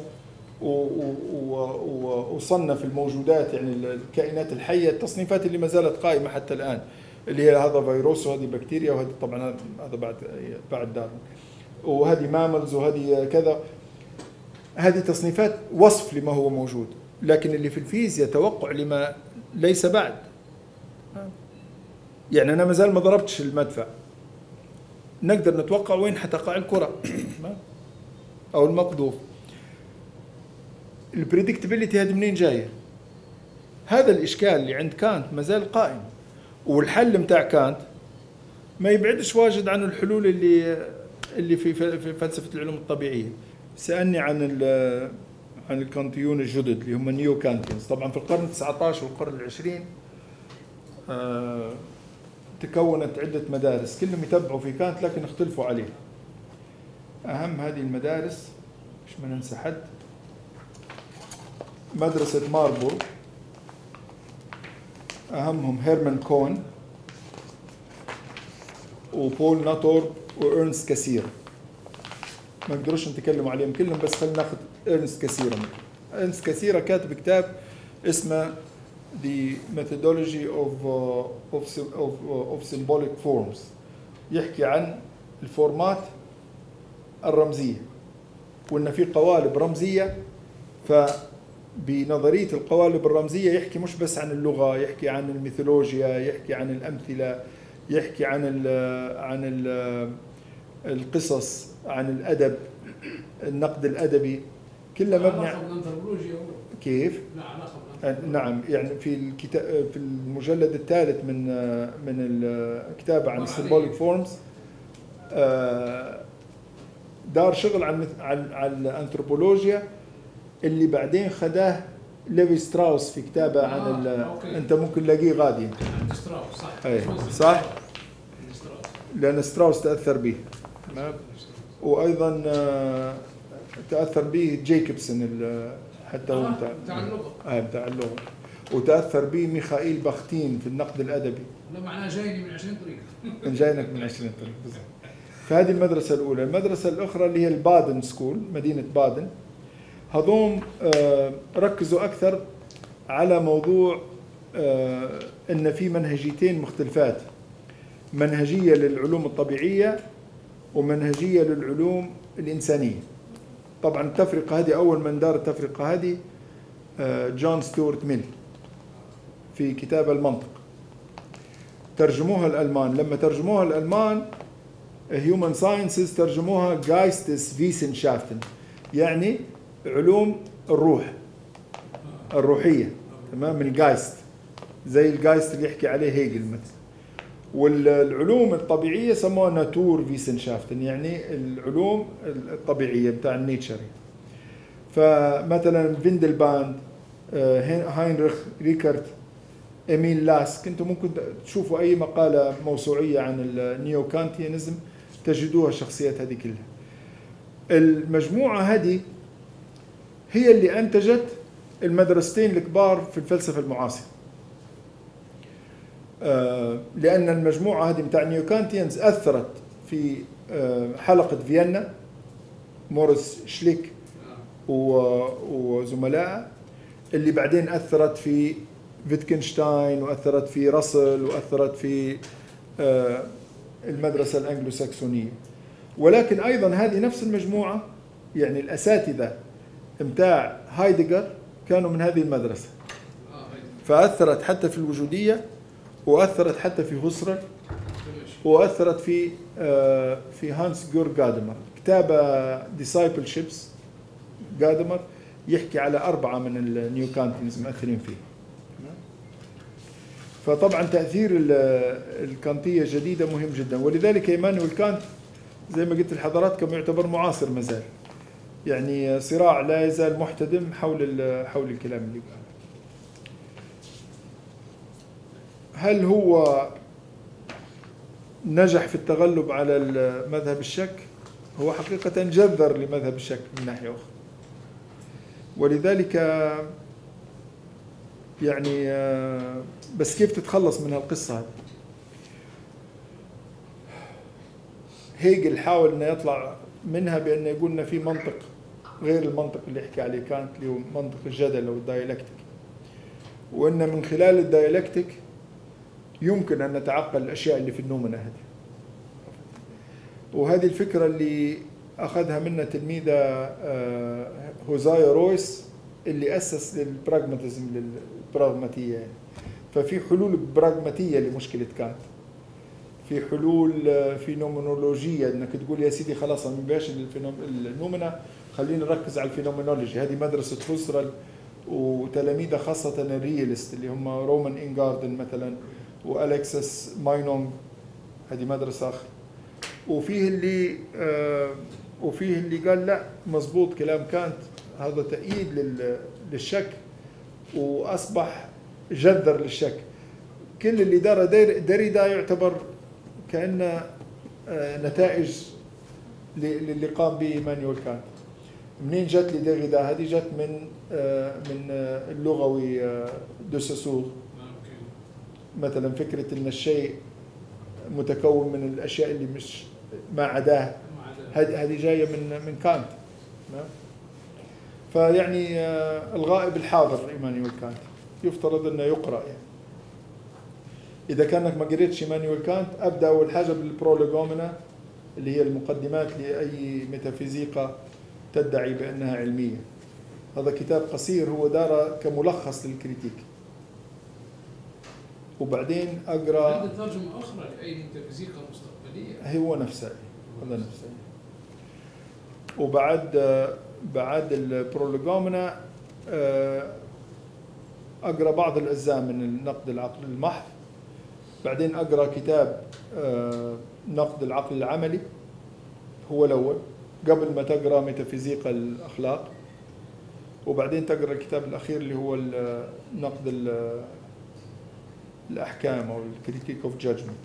وصنف الموجودات، يعني الكائنات الحية، التصنيفات اللي ما زالت قائمة حتى الآن، اللي هي هذا فيروس وهذه بكتيريا وهذه طبعا هذا بعد بعد داروين، وهذه ماملز وهذه كذا. هذه تصنيفات وصف لما هو موجود، لكن اللي في الفيزياء توقع لما ليس بعد. يعني أنا ما زال ما ضربتش المدفع، نقدر نتوقع وين حتقع الكرة أو المقذوف. البريدكتابيليتي هذه منين جاية؟ هذا الإشكال اللي عند كانت ما زال قائم، والحل متاع كانت ما يبعدش واجد عن الحلول اللي اللي في في فلسفة العلوم الطبيعية. سألني عن ال عن الكانتيون الجدد اللي هم النيو كانتينز. طبعا في القرن التاسع عشر والقرن العشرين آه تكونت عدة مدارس كلهم يتبعوا في كانت لكن اختلفوا عليه. أهم هذه المدارس مش ما ننسى حد، مدرسة ماربورغ، أهمهم هيرمان كون وبول ناتور وإرنست كاسيرا. ما نقدروش نتكلم عليهم كلهم، بس خلينا ناخذ إرنست كاسيرا. إرنست كاسيرا كاتب كتاب اسمه The Methodology of uh, of, of, uh, of Symbolic Forms، يحكي عن الفورمات الرمزية، وإن في قوالب رمزية. فبنظرية القوالب الرمزية يحكي مش بس عن اللغة، يحكي عن الميثولوجيا، يحكي عن الأمثلة، يحكي عن ال عن ال القصص، عن الأدب، النقد الأدبي، كله مبني كيف؟ نعم. يعني في الكتاب في المجلد الثالث من من الكتاب عن السيمبوليك فورمز دار شغل عن عن الأنثروبولوجيا اللي بعدين خداه ليفي ستراوس في كتابه عن آه، انت ممكن تلاقيه غادي انت ستراوس صح. اي صح، لان ستراوس تاثر به، وايضا تاثر به جيكوبسون حتى هو بتاع اللغه اه بتاع اللغه، وتاثر به ميخائيل باختين في النقد الادبي. لا معناه جايني من عشرين طريقه. جاينك من عشرين طريقه بالضبط. فهذه المدرسه الاولى. المدرسه الاخرى اللي هي البادن سكول، مدينه بادن، هذوم ركزوا اكثر على موضوع ان في منهجيتين مختلفات، منهجيه للعلوم الطبيعيه ومنهجيه للعلوم الانسانيه. طبعا التفرقه هذه اول من دار التفرقه هذه جون ستيوارت ميل في كتاب المنطق، ترجموها الالمان. لما ترجموها الالمان هيومن ساينسز ترجموها جايستس فيسنشافتن، يعني علوم الروح الروحيه، تمام، من الجايست، زي الجايست اللي يحكي عليه هيجل مثلا. والعلوم الطبيعيه سموها ناتور فيسنشافتن، يعني العلوم الطبيعيه بتاع النيتشر. فمثلا فيندلباند، هاينريخ ريكارد، إيميل لاسك، انتم ممكن تشوفوا اي مقاله موسوعيه عن النيو كانتيانيزم تجدوها الشخصيات هذه كلها. المجموعه هذه هي اللي انتجت المدرستين الكبار في الفلسفه المعاصره، لان المجموعه هذه بتاع النيو كانتيانز اثرت في حلقه فيينا، موريس شليك وزملائه، اللي بعدين أثرت في فيتكنشتاين وأثرت في راسل وأثرت في المدرسة الأنجلو ساكسونية. ولكن أيضا هذه نفس المجموعة، يعني الأساتذة متاع هايدغر كانوا من هذه المدرسة، فأثرت حتى في الوجودية وأثرت حتى في هوسرل وأثرت في في هانس جور غادمر. كتاب ديسايبلشيبس غادمر يحكي على أربعة من النيو كانتينز مؤثرين فيه. فطبعا تأثير الكانتية الجديدة مهم جدا، ولذلك إيمانويل كانت زي ما قلت لحضراتكم يعتبر معاصر مازال، يعني صراع لا يزال محتدم حول حول الكلام اللي قاله. هل هو نجح في التغلب على مذهب الشك؟ هو حقيقة جذر لمذهب الشك من ناحية أخرى، ولذلك يعني بس كيف تتخلص من هالقصة هذه؟ هيجل حاول أنه يطلع منها بأنه يقول لنا في منطق غير المنطق اللي يحكي عليه كانت، اللي هو منطق الجدل أو الدايلكتيك، وأن من خلال الدايلكتيك يمكن أن نتعقل الأشياء اللي في النومنا هذه. وهذه الفكرة اللي أخذها منا تلميذة هوزايا رويس اللي أسس للبراغماتيزم، للبراغماتية يعني. ففي حلول براغماتية لمشكلة كانت، في حلول فينومينولوجية، انك تقول يا سيدي خلاص ما بيبقاش النومنا، خلينا نركز على الفينومينولوجي. هذه مدرسة هوسرل وتلاميذه خاصة الريالست اللي هم رومان إنغاردن مثلا وألكسس ماينونغ، هذه مدرسة أخرى. وفيه اللي آه وفيه اللي قال لا مزبوط كلام كانت، هذا تأييد للشك وأصبح جذر للشك. كل اللي دار دريدا يعتبر كأنه نتائج للي قام به إيمانويل كانت. منين جت لي دريدا؟ هذه جت من من اللغوي دو سوسور مثلا، فكرة إن الشيء متكون من الأشياء اللي مش ما عداه، هذه جاية من من كانت. فيعني الغائب الحاضر إيمانويل كانت يفترض إنه يقرأ يعني. إذا كانك ما قريتش إيمانويل كانت، أبدأ أول حاجة بالبرولوغومينا اللي هي المقدمات لأي ميتافيزيقا تدعي بأنها علمية. هذا كتاب قصير هو داره كملخص للكريتيك. وبعدين أقرأ عندي ترجمة أخرى لأي ميتافيزيقا مستقبلية. هو نفسه هذا نفسه. وبعد بعد البرولوغومينا أقرأ بعض الأجزاء من النقد العقل المحض. بعدين أقرأ كتاب نقد العقل العملي هو الأول قبل ما تقرأ ميتافيزيقا الأخلاق. وبعدين تقرأ الكتاب الأخير اللي هو نقد الأحكام أو الكريتيك أوف جادجمنت.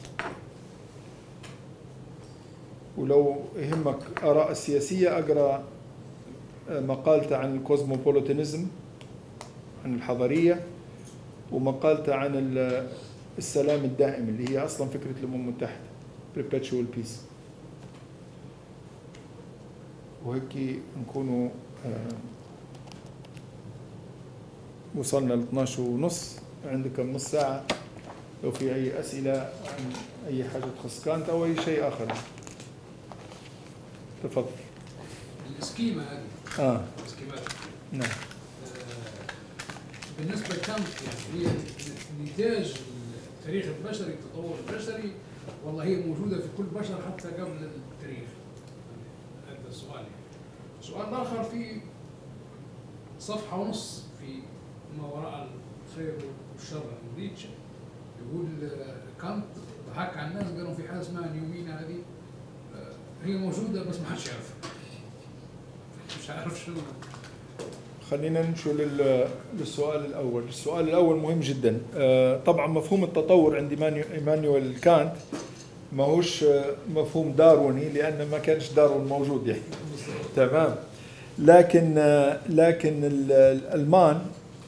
ولو يهمك آراء السياسية أقرأ مقالته عن الكوزموبوليتانيزم، عن الحضارية، ومقالته عن السلام الدائم اللي هي أصلا فكرة الأمم المتحدة perpetual peace. وهيك نكونوا وصلنا ل اثناشر ونص. عندكم نص ساعة لو في أي أسئلة عن أي حاجة تخص كانت أو أي شيء آخر. تفضل. السكيمة هذه. آه. السكيمات. نعم. آه بالنسبة لكانت يعني هي نتاج التاريخ البشري، التطور البشري، والله هي موجودة في كل بشر حتى قبل التاريخ. هذا السؤال. سؤال آخر في صفحة ونص في ما وراء الخير والشر نيتشه يقول كانت ضحك على الناس، قالوا في حاجة اسمها نيومينا، هذه هي موجودة بس ما حدش يعرفها. مش عارف شنو. خلينا نمشي للسؤال الأول. السؤال الأول مهم جدا. طبعا مفهوم التطور عند إيمانويل كانت ما هوش مفهوم دارويني، لأن ما كانش داروين موجود يعني. تمام. لكن لكن الألمان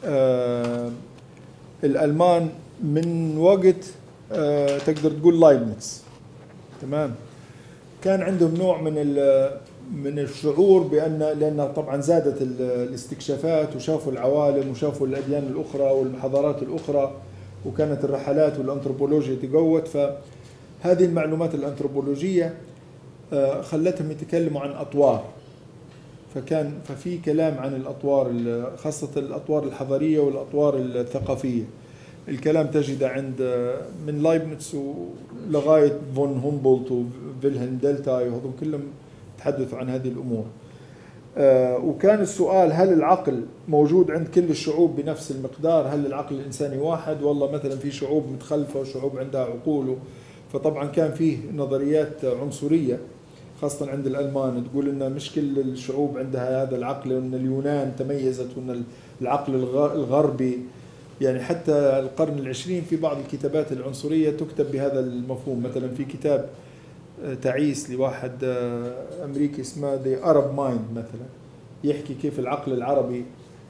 الألمان من وقت تقدر تقول لايبنتس، تمام، كان عندهم نوع من من الشعور بأن لأن طبعا زادت الاستكشافات وشافوا العوالم وشافوا الأديان الأخرى والحضارات الأخرى، وكانت الرحلات والأنثروبولوجيا تقوت، فهذه المعلومات الأنثروبولوجية خلتهم يتكلموا عن أطوار. فكان ففي كلام عن الأطوار، خاصة الأطوار الحضارية والأطوار الثقافية. الكلام تجد عند من لايبنتس لغاية فون هومبولت وفيلهلم دلتاي، وهذول كلهم تحدثوا عن هذه الأمور. وكان السؤال هل العقل موجود عند كل الشعوب بنفس المقدار؟ هل العقل الإنساني واحد، والله مثلا في شعوب متخلفة وشعوب عندها عقول؟ فطبعا كان فيه نظريات عنصرية خاصة عند الألمان تقول إن مش كل الشعوب عندها هذا العقل، وإن اليونان تميزت، وإن العقل الغربي، يعني حتى القرن العشرين في بعض الكتابات العنصرية تكتب بهذا المفهوم. مثلا في كتاب تعيس لواحد أمريكي اسمه The Arab Mind مثلا، يحكي كيف العقل العربي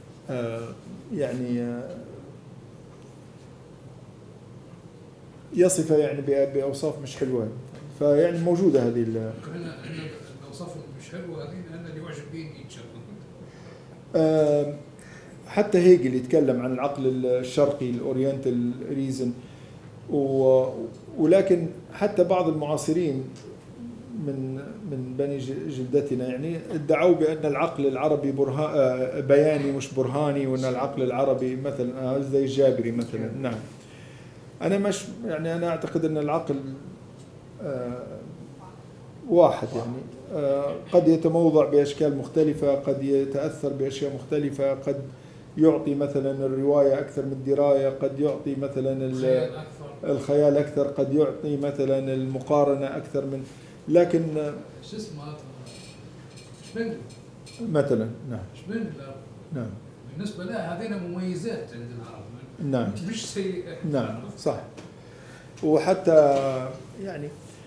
يعني يصفه يعني بأوصاف مش حلوة. فيعني موجودة هذه ال هنا الأوصاف مش حلوة هذه، لأن اللي يعجب به نيتشه. حتى هيجل يتكلم عن العقل الشرقي الأورينتال ريزن، ولكن حتى بعض المعاصرين من من بني جلدتنا يعني ادعوا بأن العقل العربي برهان بياني مش برهاني، وأن العقل العربي مثلا زي الجابري مثلا. نعم، أنا مش يعني أنا أعتقد أن العقل واحد، يعني قد يتموضع بأشكال مختلفة، قد يتأثر بأشياء مختلفة، قد يعطي مثلا الرواية أكثر من الدراية، قد يعطي مثلا الخيال أكثر، قد يعطي مثلا المقارنة أكثر من، لكن شو اسمه شبنجل مثلا. نعم شبنجل نعم بالنسبة لها هذين مميزات عند العرب. نعم مش سيئة. نعم صح. وحتى يعني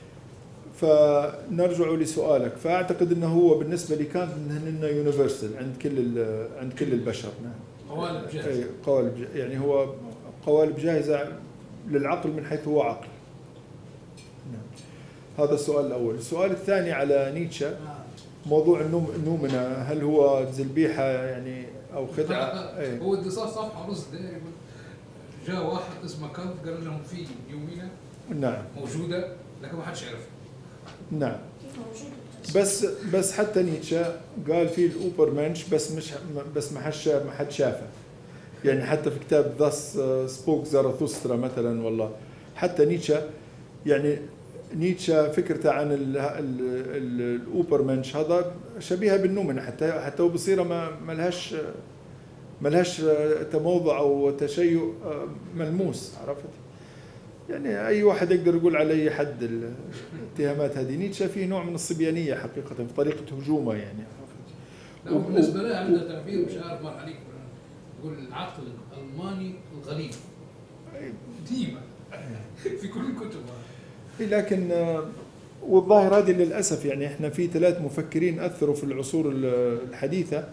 فنرجع لسؤالك، فأعتقد أنه هو بالنسبة لي كان إنه يونيفرسال عند كل عند كل البشر. نعم قوالب جاهزة. قوالب يعني هو قوالب جاهزة للعقل من حيث هو عقل. نعم. هذا السؤال الأول. السؤال الثاني على نيتشه، موضوع النومنة، هل هو ذبيحة يعني أو خدعة؟ ايه. هو بدي صار صفحة ونص داير، جاء واحد اسمه كانت قال لهم في نيومينا نعم موجودة لكن ما حدش يعرفها. نعم بس بس حتى نيتشه قال في الأوبر منش، بس مش بس ما حد ما حد شافه. يعني حتى في كتاب ذاس سبوك زاراثوسترا مثلا، والله حتى نيتشه يعني نيتشه فكرته عن الأوبر منش هذا شبيهة بالنومنة، حتى حتى وبصيرة ما ملهاش ملهاش تموضع أو تشيء ملموس، عرفت؟ يعني أي واحد يقدر يقول على أي حد الاتهامات هذه. نيتشه فيه نوع من الصبيانية حقيقة في طريقة هجومه يعني، عرفت؟ بالنسبة له عنده تعبير مش عارف مر عليك، يقول العقل الألماني الغليظ ديما في كل الكتب. لكن والظاهر هذه للأسف يعني احنا في ثلاث مفكرين أثروا في العصور الحديثة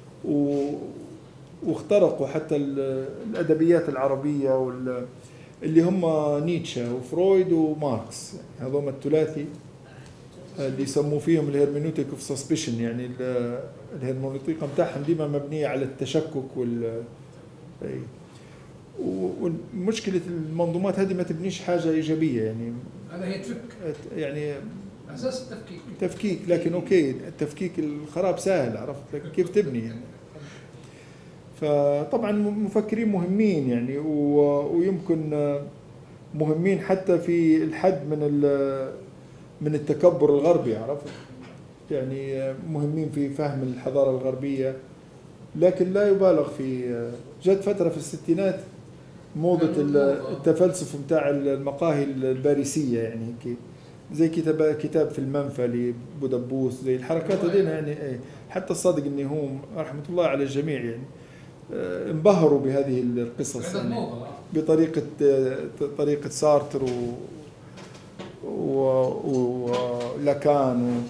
واخترقوا حتى الأدبيات العربية اللي هم نيتشه وفرويد وماركس. يعني هذول الثلاثي اللي يسموا فيهم الهرمنوتيك اوف سسبشن، يعني الهرمونيطيقة متاعهم ديما مبنية على التشكك وال ومشكلة المنظومات هذه ما تبنيش حاجة إيجابية. يعني هذا هي تفك يعني أساس التفكيك تفكيك، لكن أوكي التفكيك الخراب سهل، عرفت؟ لكن كيف تبني يعني؟ فطبعا مفكرين مهمين يعني، ويمكن مهمين حتى في الحد من من التكبر الغربي، عرفت؟ يعني مهمين في فهم الحضارة الغربية، لكن لا يبالغ في. جت فترة في الستينات موضة التفلسف متاع المقاهي الباريسية، يعني هيك زي كتاب كتاب في المنفى لبودبوس، زي الحركات هذين يعني. حتى الصادق النهوم رحمة الله على الجميع يعني انبهروا بهذه القصص يعني بطريقة طريقة سارتر ولاكان.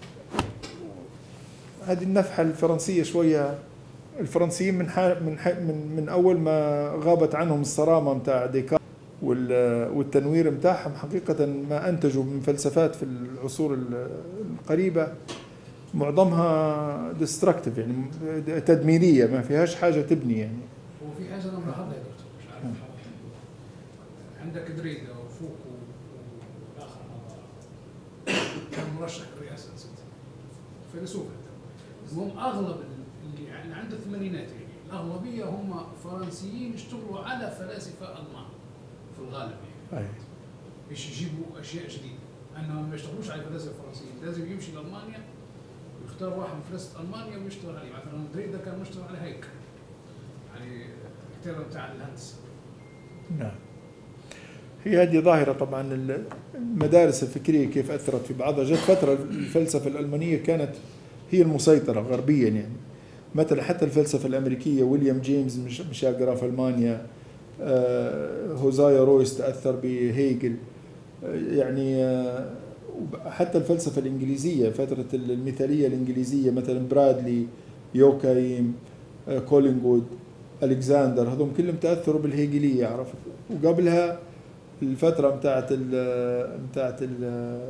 هذه النفحة الفرنسية شوية، الفرنسيين من من من من أول ما غابت عنهم الصرامة متاع ديكارت والتنوير متاعهم، حقيقة ما أنتجوا من فلسفات في العصور القريبة معظمها ديستركتيف يعني تدميريه، ما فيهاش حاجه تبني يعني. وفي حاجه انا ملاحظها يا دكتور مش عارف، عندك دريده وفوكو والاخر كان مرشح للرئاسه نسيت فيلسوف. المهم اغلب اللي يعني عند الثمانينات يعني الاغلبيه هم فرنسيين يشتغلوا على فلاسفه المان في الغالب يعني. أي. باش يجيبوا اشياء جديده، انهم ما يشتغلوش على الفلاسفه الفرنسيين، لازم يمشي لالمانيا ويختار واحد من فلاسفه المانيا ويشتغل عليه. مثلا دريدا كان مشتغل على هيك يعني الكتابه بتاع الهندسه. نعم. هي هذه ظاهرة طبعا، المدارس الفكرية كيف أثرت في بعضها. جت فترة الفلسفة الألمانية كانت هي المسيطرة غربيا يعني، مثلا حتى الفلسفة الأمريكية ويليام جيمس مش قرا في ألمانيا، آه هوزايا رويس تأثر بهيجل، آه يعني آه حتى الفلسفة الإنجليزية فترة المثالية الإنجليزية مثلا برادلي، يوكايم، آه كولينغوود، ألكسندر، هذول كلهم تأثروا بالهيجلية عرفت. وقبلها الفترة بتاعت ال بتاعت ال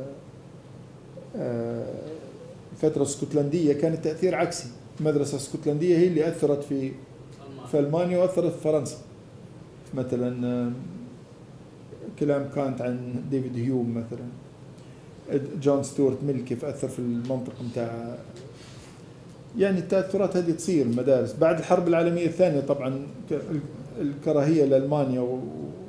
الفترة الاسكتلندية كان التأثير عكسي، المدرسة الاسكتلندية هي اللي أثرت في في ألمانيا وأثرت في فرنسا. مثلا كلام كانت عن ديفيد هيوم مثلا، جون ستيوارت ميل كيف أثر في المنطقة بتاع يعني التأثرات هذه تصير المدارس. بعد الحرب العالمية الثانية طبعا الكراهية لألمانيا و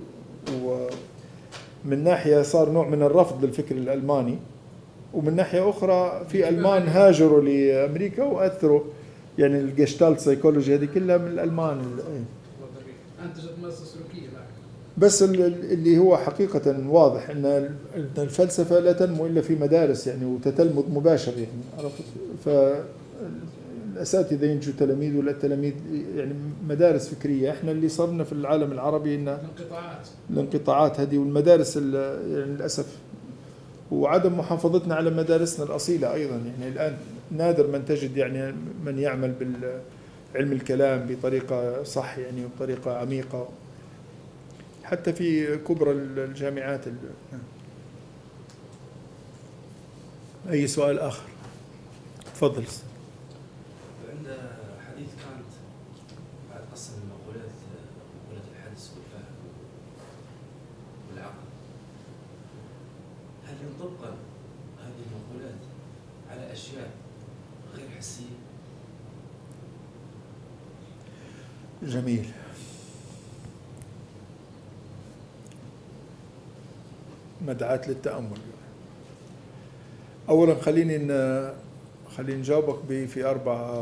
ومن ناحية صار نوع من الرفض للفكر الألماني، ومن ناحية أخرى في ألمان هاجروا لأمريكا وأثروا يعني الجيشتالت سايكولوجي هذه كلها من الألمان. أنتجت مؤسسة سلوكية. بس اللي هو حقيقة واضح أن الفلسفة لا تنمو إلا في مدارس يعني وتتلمذ مباشر يعني عرفت. فالأساتذة ينجوا تلاميذ ولا التلاميذ يعني مدارس فكرية. احنا اللي صرنا في العالم العربي إن الانقطاعات الانقطاعات هذه والمدارس يعني للأسف، وعدم محافظتنا على مدارسنا الأصيلة أيضا يعني. الآن نادر من تجد يعني من يعمل بالعلم الكلام بطريقة صح يعني وبطريقة عميقة حتى في كبرى الجامعات. أي سؤال آخر؟ تفضل. عند حديث كانت بعد قسم المقولات مقولة الحدس والفهم والعقل، هل ينطبق هذه المقولات على أشياء غير حسية؟ جميل. مدعاة للتأمل. أولا خليني إن خليني نجاوبك في أربع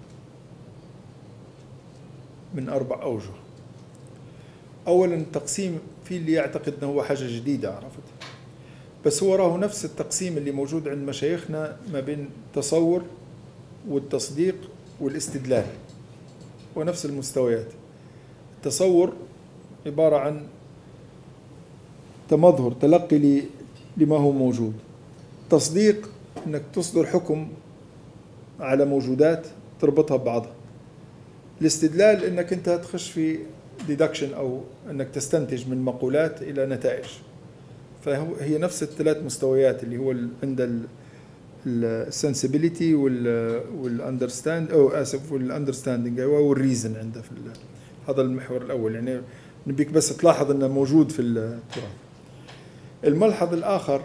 من أربع أوجه. أولا التقسيم في اللي يعتقد أنه هو حاجة جديدة عرفت، بس هو راه نفس التقسيم اللي موجود عند مشايخنا ما بين التصور والتصديق والاستدلال، ونفس المستويات. التصور عبارة عن تمظهر تلقي لما هو موجود، تصديق انك تصدر حكم على موجودات تربطها ببعضها، الاستدلال انك انت تخش في ديدكشن او انك تستنتج من مقولات الى نتائج. فهي نفس الثلاث مستويات اللي هو عند السنسبيليتي والاندرستاند او اسف والاندرستاندينج والريزن عنده في هذا المحور الاول. يعني نبيك بس تلاحظ انه موجود في التراث. الملحظ الآخر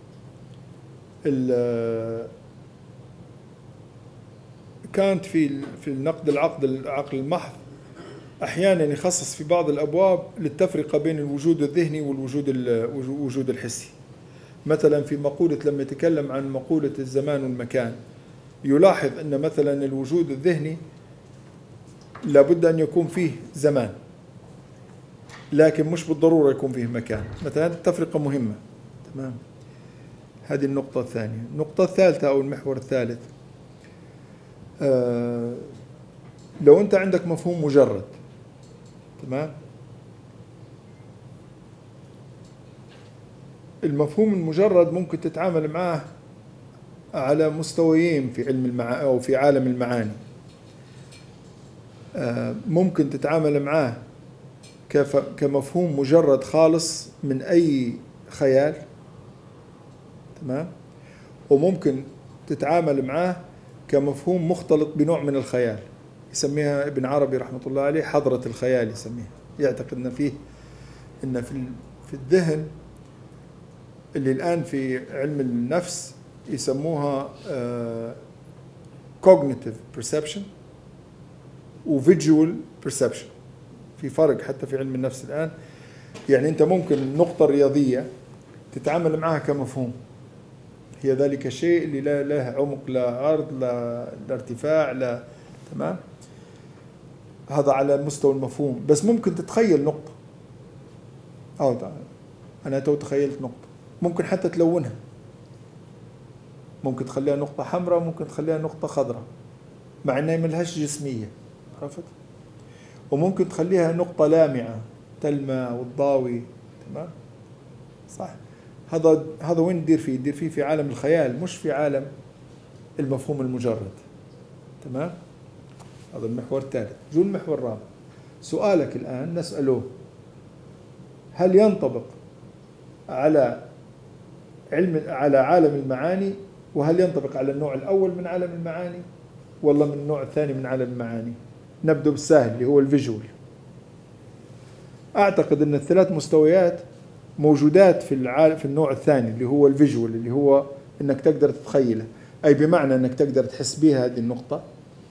كانت في في النقد العقد العقل المحض أحيانا يخصص في بعض الأبواب للتفرقة بين الوجود الذهني والوجود الوجود الحسي. مثلا في مقولة لما يتكلم عن مقولة الزمان والمكان يلاحظ أن مثلا الوجود الذهني لابد أن يكون فيه زمان لكن مش بالضرورة يكون فيه مكان. مثلا هذه التفرقة مهمة. تمام. هذه النقطة الثانية. النقطة الثالثة أو المحور الثالث، آه لو أنت عندك مفهوم مجرد، تمام، المفهوم المجرد ممكن تتعامل معه على مستويين في علم المعاني أو في عالم المعاني. آه ممكن تتعامل معه كمفهوم مجرد خالص من أي خيال، تمام، وممكن تتعامل معه كمفهوم مختلط بنوع من الخيال، يسميها ابن عربي رحمة الله عليه حضرة الخيال يسميها. يعتقد أن فيه أن في في الذهن اللي الآن في علم النفس يسموها uh, cognitive perception و visual perception. في فرق حتى في علم النفس الآن. يعني أنت ممكن نقطة رياضية تتعامل معها كمفهوم، هي ذلك الشيء اللي لا له عمق، لا عرض، لا, لا ارتفاع، لا تمام، هذا على مستوى المفهوم. بس ممكن تتخيل نقطة، أو أنا تو تخيلت نقطة، ممكن حتى تلونها، ممكن تخليها نقطة حمراء، ممكن تخليها نقطة خضراء، مع أنها ملهاش جسمية، عرفت؟ وممكن تخليها نقطة لامعة تلمع والضاوي، تمام؟ صح؟ هذا هذا وين تدير فيه؟ تدير فيه في عالم الخيال، مش في عالم المفهوم المجرد، تمام؟ هذا المحور الثالث. جو المحور الرابع. سؤالك الآن نسأله هل ينطبق على علم على عالم المعاني، وهل ينطبق على النوع الأول من عالم المعاني والله من النوع الثاني من عالم المعاني؟ نبدأ بالسهل اللي هو الفيجوال. أعتقد أن الثلاث مستويات موجودات في العالم في النوع الثاني اللي هو الفيجوال، اللي هو أنك تقدر تتخيله، أي بمعنى أنك تقدر تحس بها هذه النقطة،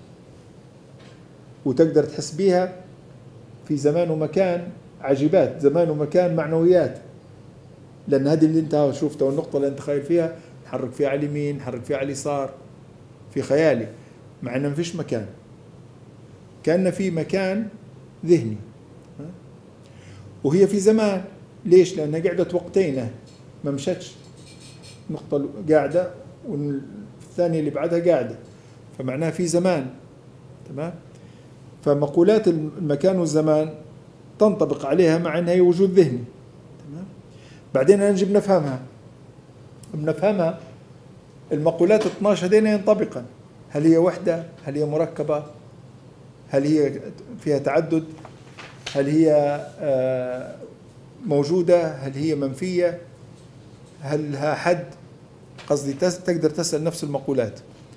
وتقدر تحس بها في زمان ومكان، عجيبات زمان ومكان، معنويات، لأن هذه اللي أنت شفتها والنقطة اللي أنت خايف فيها نحرك فيها على اليمين، نحرك فيها على اليسار في خيالي، مع أنه ما فيش مكان، كأن في مكان ذهني، وهي في زمان. ليش؟ لأنها قاعدة وقتين ما مشتش، نقطة قاعدة والثانية اللي بعدها قاعدة، فمعناها في زمان، تمام؟ فمقولات المكان والزمان تنطبق عليها مع أنها هي وجود ذهني، تمام؟ بعدين نجي بنفهمها بنفهمها المقولات اثناشر هذين ينطبقا، هل هي وحدة؟ هل هي مركبة؟ هل هي فيها تعدد؟ هل هي موجودة؟ هل هي منفية؟ هل لها حد؟ قصدي تقدر تسأل نفس المقولات،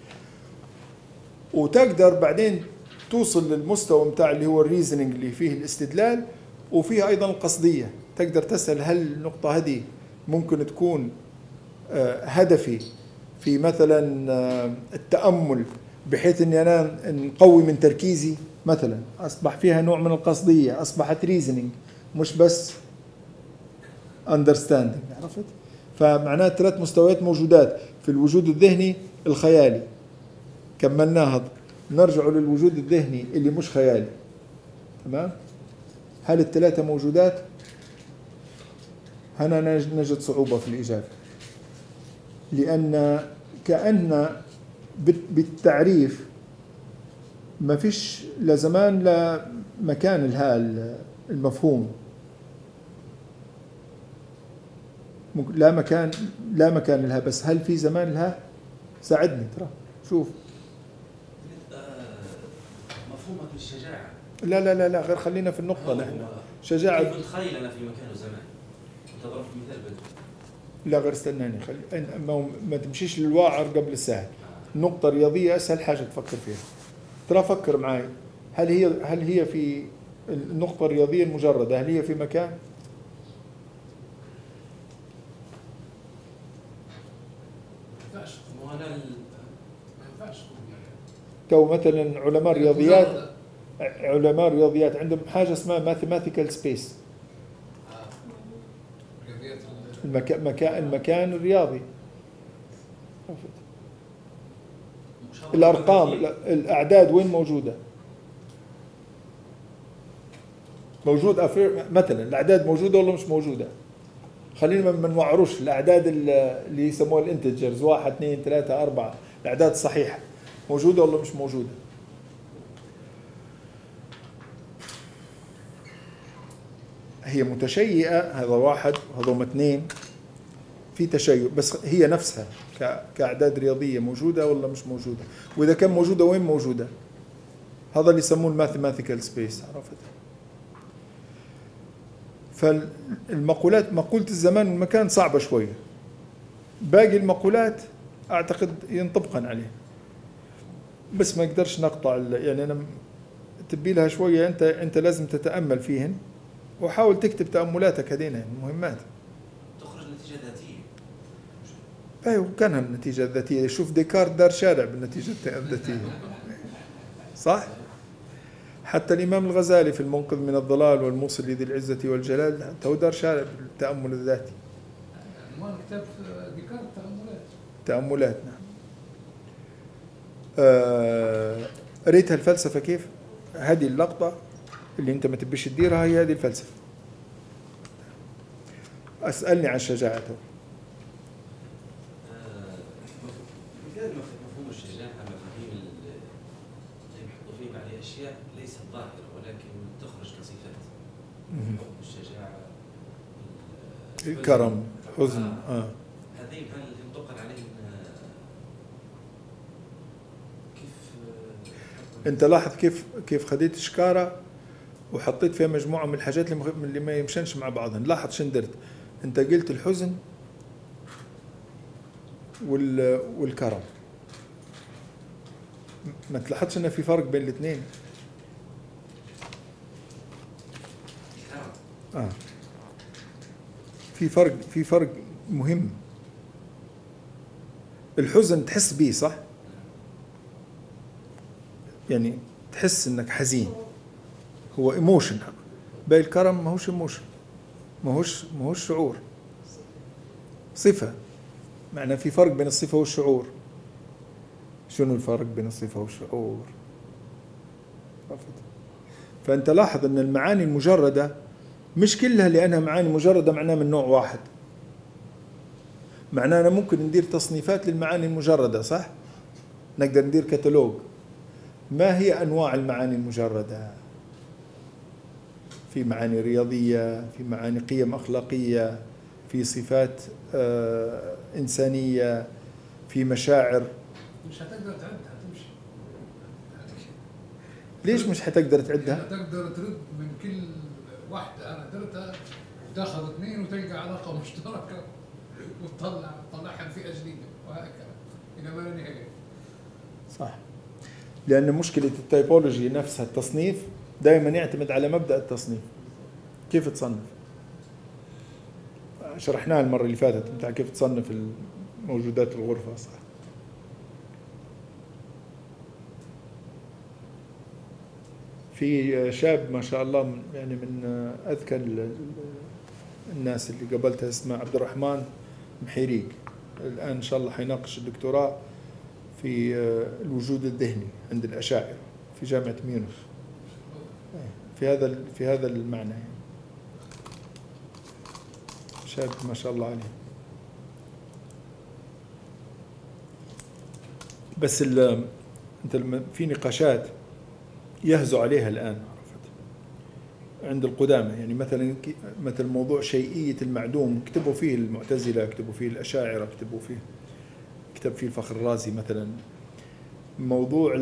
وتقدر بعدين توصل للمستوى متاع اللي هو الريزنينج اللي فيه الاستدلال، وفيه أيضا القصدية. تقدر تسأل هل النقطة هذه ممكن تكون هدفي في مثلا التأمل بحيث أني أنا نقوي من تركيزي مثلا، أصبح فيها نوع من القصدية، أصبحت ريزنينج مش بس understanding، عرفت؟ فمعناه ثلاث مستويات موجودات في الوجود الذهني الخيالي، كملناها، نرجع للوجود الذهني اللي مش خيالي، تمام؟ هل الثلاثة موجودات؟ هنا نجد صعوبة في الإجابة، لأن كأن بالتعريف ما فيش لا زمان لا مكان لها المفهوم، لا مكان لا مكان لها، بس هل في زمان لها؟ ساعدني ترى، شوف مفهومك للشجاعة. لا لا لا لا غير خلينا في النقطة نحن شجاعة. كيف نتخيل أنا في مكان وزمان؟ أنت ضربت مثال بدو. لا غير استناني، خلي ما, ما تمشيش للواعر قبل السهل. نقطة رياضية أسهل حاجة تفكر فيها. ترى فكر معي، هل هي هل هي في النقطة الرياضية المجردة هل هي في مكان؟ ما ينفعش مو أنا ال- ما ينفعش تكون يعني. تو مثلا علماء الرياضيات علماء الرياضيات عندهم حاجة اسمها mathematical space، رياضيات ال- المكان مكان المكان الرياضي، مشابهة الأرقام بالمثيل. الأعداد وين موجودة؟ موجود أفر... مثلا الأعداد موجودة ولا مش موجودة؟ خلينا ما نوعروش الأعداد اللي يسموها الانتجرز، واحد اثنين ثلاثة أربعة، الأعداد الصحيحة موجودة ولا مش موجودة؟ هي متشيئة، هذا واحد وهذا اثنين، في تشيع، بس هي نفسها كأعداد رياضية موجودة ولا مش موجودة؟ وإذا كان موجودة وين موجودة؟ هذا اللي يسموه الماثيماتيكال سبيس، عرفت؟ فالمقولات مقولة الزمان والمكان صعبة شوية، باقي المقولات أعتقد ينطبقن عليه. بس ما نقدرش نقطع يعني أنا تبي لها شوية، أنت أنت لازم تتأمل فيهن وحاول تكتب تأملاتك هذين مهمات. تخرج نتيجة ذاتية. أيوة كانها النتيجة الذاتية. شوف ديكارت دار شارع بالنتيجة الذاتية صح؟ حتى الإمام الغزالي في المنقذ من الضلال والموصل لذي العزة والجلال تو دار شارع بالتأمل الذاتي. عنوان كتاب ديكارت تأملات. تأملات نعم. آه ريتها الفلسفة كيف؟ هذه اللقطة اللي أنت ما تبيش تديرها هي هذه الفلسفة. أسألني عن شجاعته. مثال مفهوم الشجاعة مفاهيم اللي بيحطوا فيه عليه أشياء ليست ظاهرة ولكن تخرج كصفات. الشجاعة، الكرم، حزن. آه. هذين هل ينطبق عليهم كيف؟ أنت لاحظ كيف كيف خديت شكارة وحطيت فيها مجموعة من الحاجات اللي اللي ما يمشنش مع بعضهم. لاحظ شن درت. أنت قلت الحزن وال والكرم. ما تلاحظش أن في فرق بين الاثنين؟ آه. في فرق في فرق مهم. الحزن تحس به صح؟ يعني تحس انك حزين، هو ايموشن. باقي الكرم ما هوش ايموشن، ما هوش ما هوش شعور، صفة. معنى في فرق بين الصفة والشعور. شنو الفرق بين الصفة والشعور؟ فأنت لاحظ أن المعاني المجردة مش كلها لأنها معاني مجردة معناها من نوع واحد. معناها أنا ممكن ندير تصنيفات للمعاني المجردة صح؟ نقدر ندير كتالوج. ما هي أنواع المعاني المجردة؟ في معاني رياضية، في معاني قيم أخلاقية، في صفات آه إنسانية، في مشاعر. مش هتقدر تعدها تمشي. ليش مش هتقدر تعدها؟ هتقدر ترد من كل واحدة أنا درتها وتاخذ اثنين وتلقى علاقة مشتركة وتطلع تطلعها في جديدة وهكذا إلى ما لا نهاية. صح. لأن مشكلة التايبولوجي نفسها التصنيف دائما يعتمد على مبدأ التصنيف. كيف تصنف؟ شرحناها المرة اللي فاتت بتاع كيف تصنف الموجودات الغرفة صح. في شاب ما شاء الله يعني من أذكى الناس اللي قابلتها اسمه عبد الرحمن محيريق. الآن إن شاء الله حيناقش الدكتوراه في الوجود الذهني عند الأشاعرة في جامعة ميونخ في هذا في هذا المعنى يعني. شاب ما شاء الله عليه. بس انت لما في نقاشات يهزوا عليها الآن عرفت عند القدامى يعني مثلا مثل موضوع شيئية المعدوم كتبوا فيه المعتزلة، كتبوا فيه الأشاعرة، كتبوا فيه كتب فيه الفخر الرازي مثلا. موضوع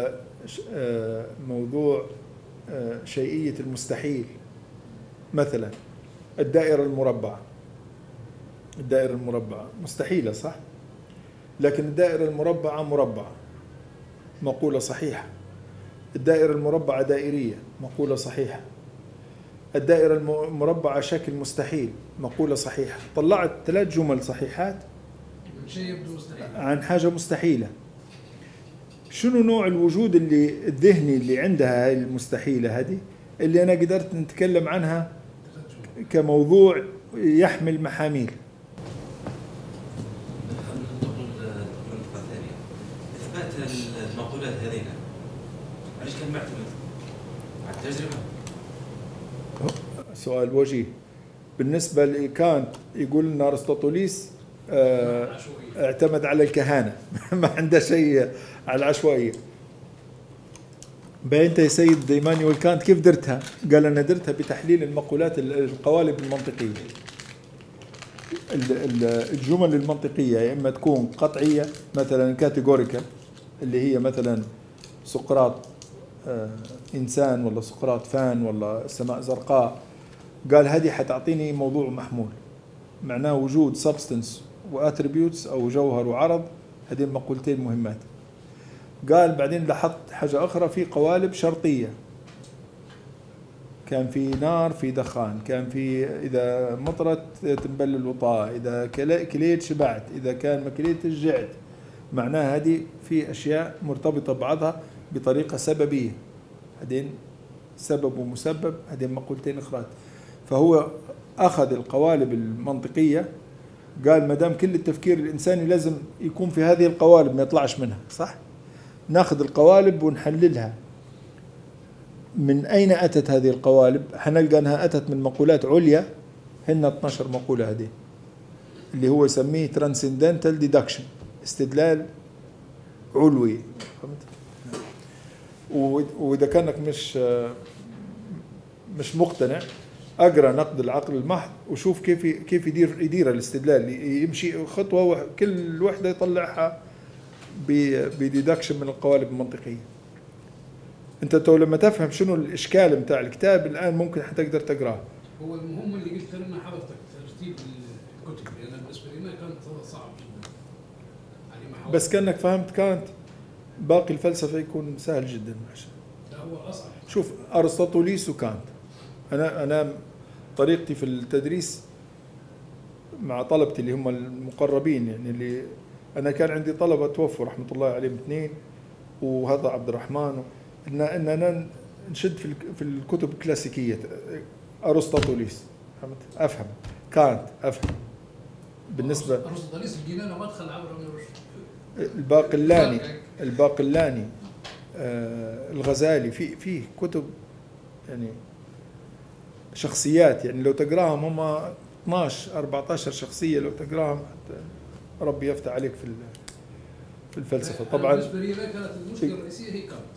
موضوع شيئية المستحيل مثلا الدائرة المربعة. الدائرة المربعة مستحيلة صح؟ لكن الدائرة المربعة مربعة مقولة صحيحة. الدائرة المربعة دائرية مقولة صحيحة. الدائرة المربعة شكل مستحيل مقولة صحيحة. طلعت ثلاث جمل صحيحات عن حاجة مستحيلة. شنو نوع الوجود اللي الذهني اللي عندها هاي المستحيلة هذه اللي أنا قدرت نتكلم عنها كموضوع يحمل محاميل. إثبات المقولات هذين علاش كان معتمد على التجربة؟ سؤال وجيه. بالنسبة لكانت يقول لنا أرسطاطوليس اه اعتمد على الكهانة ما عنده شيء على العشوائية. بينت يا سيد إيمانويل كانت كيف درتها؟ قال أنا درتها بتحليل المقولات القوالب المنطقية. الجمل المنطقية يا إما تكون قطعية مثلا كاتيجوريكال اللي هي مثلا سقراط آه إنسان ولا سقراط فان ولا السماء زرقاء. قال هذه حتعطيني موضوع محمول معناه وجود substance واتريبيوتس أو جوهر وعرض. هذه المقولتين مهمات. قال بعدين لاحظت حاجة أخرى، في قوالب شرطية، كان في نار في دخان، كان في إذا مطرت تنبل الوطاء، إذا كليت شبعت، إذا كان ما كليت رجعت. معناها هذه في أشياء مرتبطة ببعضها بطريقة سببية، هذين سبب ومسبب، هذين مقولتين أخرى. فهو أخذ القوالب المنطقية، قال ما دام كل التفكير الإنساني لازم يكون في هذه القوالب ما يطلعش منها، صح؟ ناخذ القوالب ونحللها. من أين أتت هذه القوالب؟ حنلقى أنها أتت من مقولات عليا، هن اثنتا عشرة مقولة هذه، اللي هو يسميه transcendental deduction، استدلال علوي. وإذا كانك مش مش مقتنع، اقرا نقد العقل المحض وشوف كيف كيف يدير يدير الاستدلال، يمشي خطوه كل وحده يطلعها بديدكشن من القوالب المنطقيه. انت تو لما تفهم شنو الاشكال بتاع الكتاب الان ممكن حتقدر تقراه. هو المهم اللي قلت لنا حضرتك ترتيب الكتب، لان يعني بالنسبه لنا كانت صعب جدا. يعني بس كانك فهمت كانت باقي الفلسفه يكون سهل جدا. لا هو اصعب. شوف ارسطوطوليس وكانت، انا انا طريقتي في التدريس مع طلبتي اللي هم المقربين، يعني اللي انا كان عندي طلبه توفوا رحمه الله عليهم اثنين، وهذا عبد الرحمن، ان ان انا نشد في في الكتب الكلاسيكيه، ارسطوطوليس فهمت افهم، كانت افهم. بالنسبه ارسطوطوليس لقينا له مدخل عبر ابن رشد، الباقلاني الباقلاني آه الغزالي، في في كتب يعني شخصيات، يعني لو تقراهم هم اثناشر أربعة عشر شخصيه، لو تقراهم ربي يفتح عليك في في الفلسفه. طبعا بالنسبه لي كانت المشكله الرئيسيه هي كانت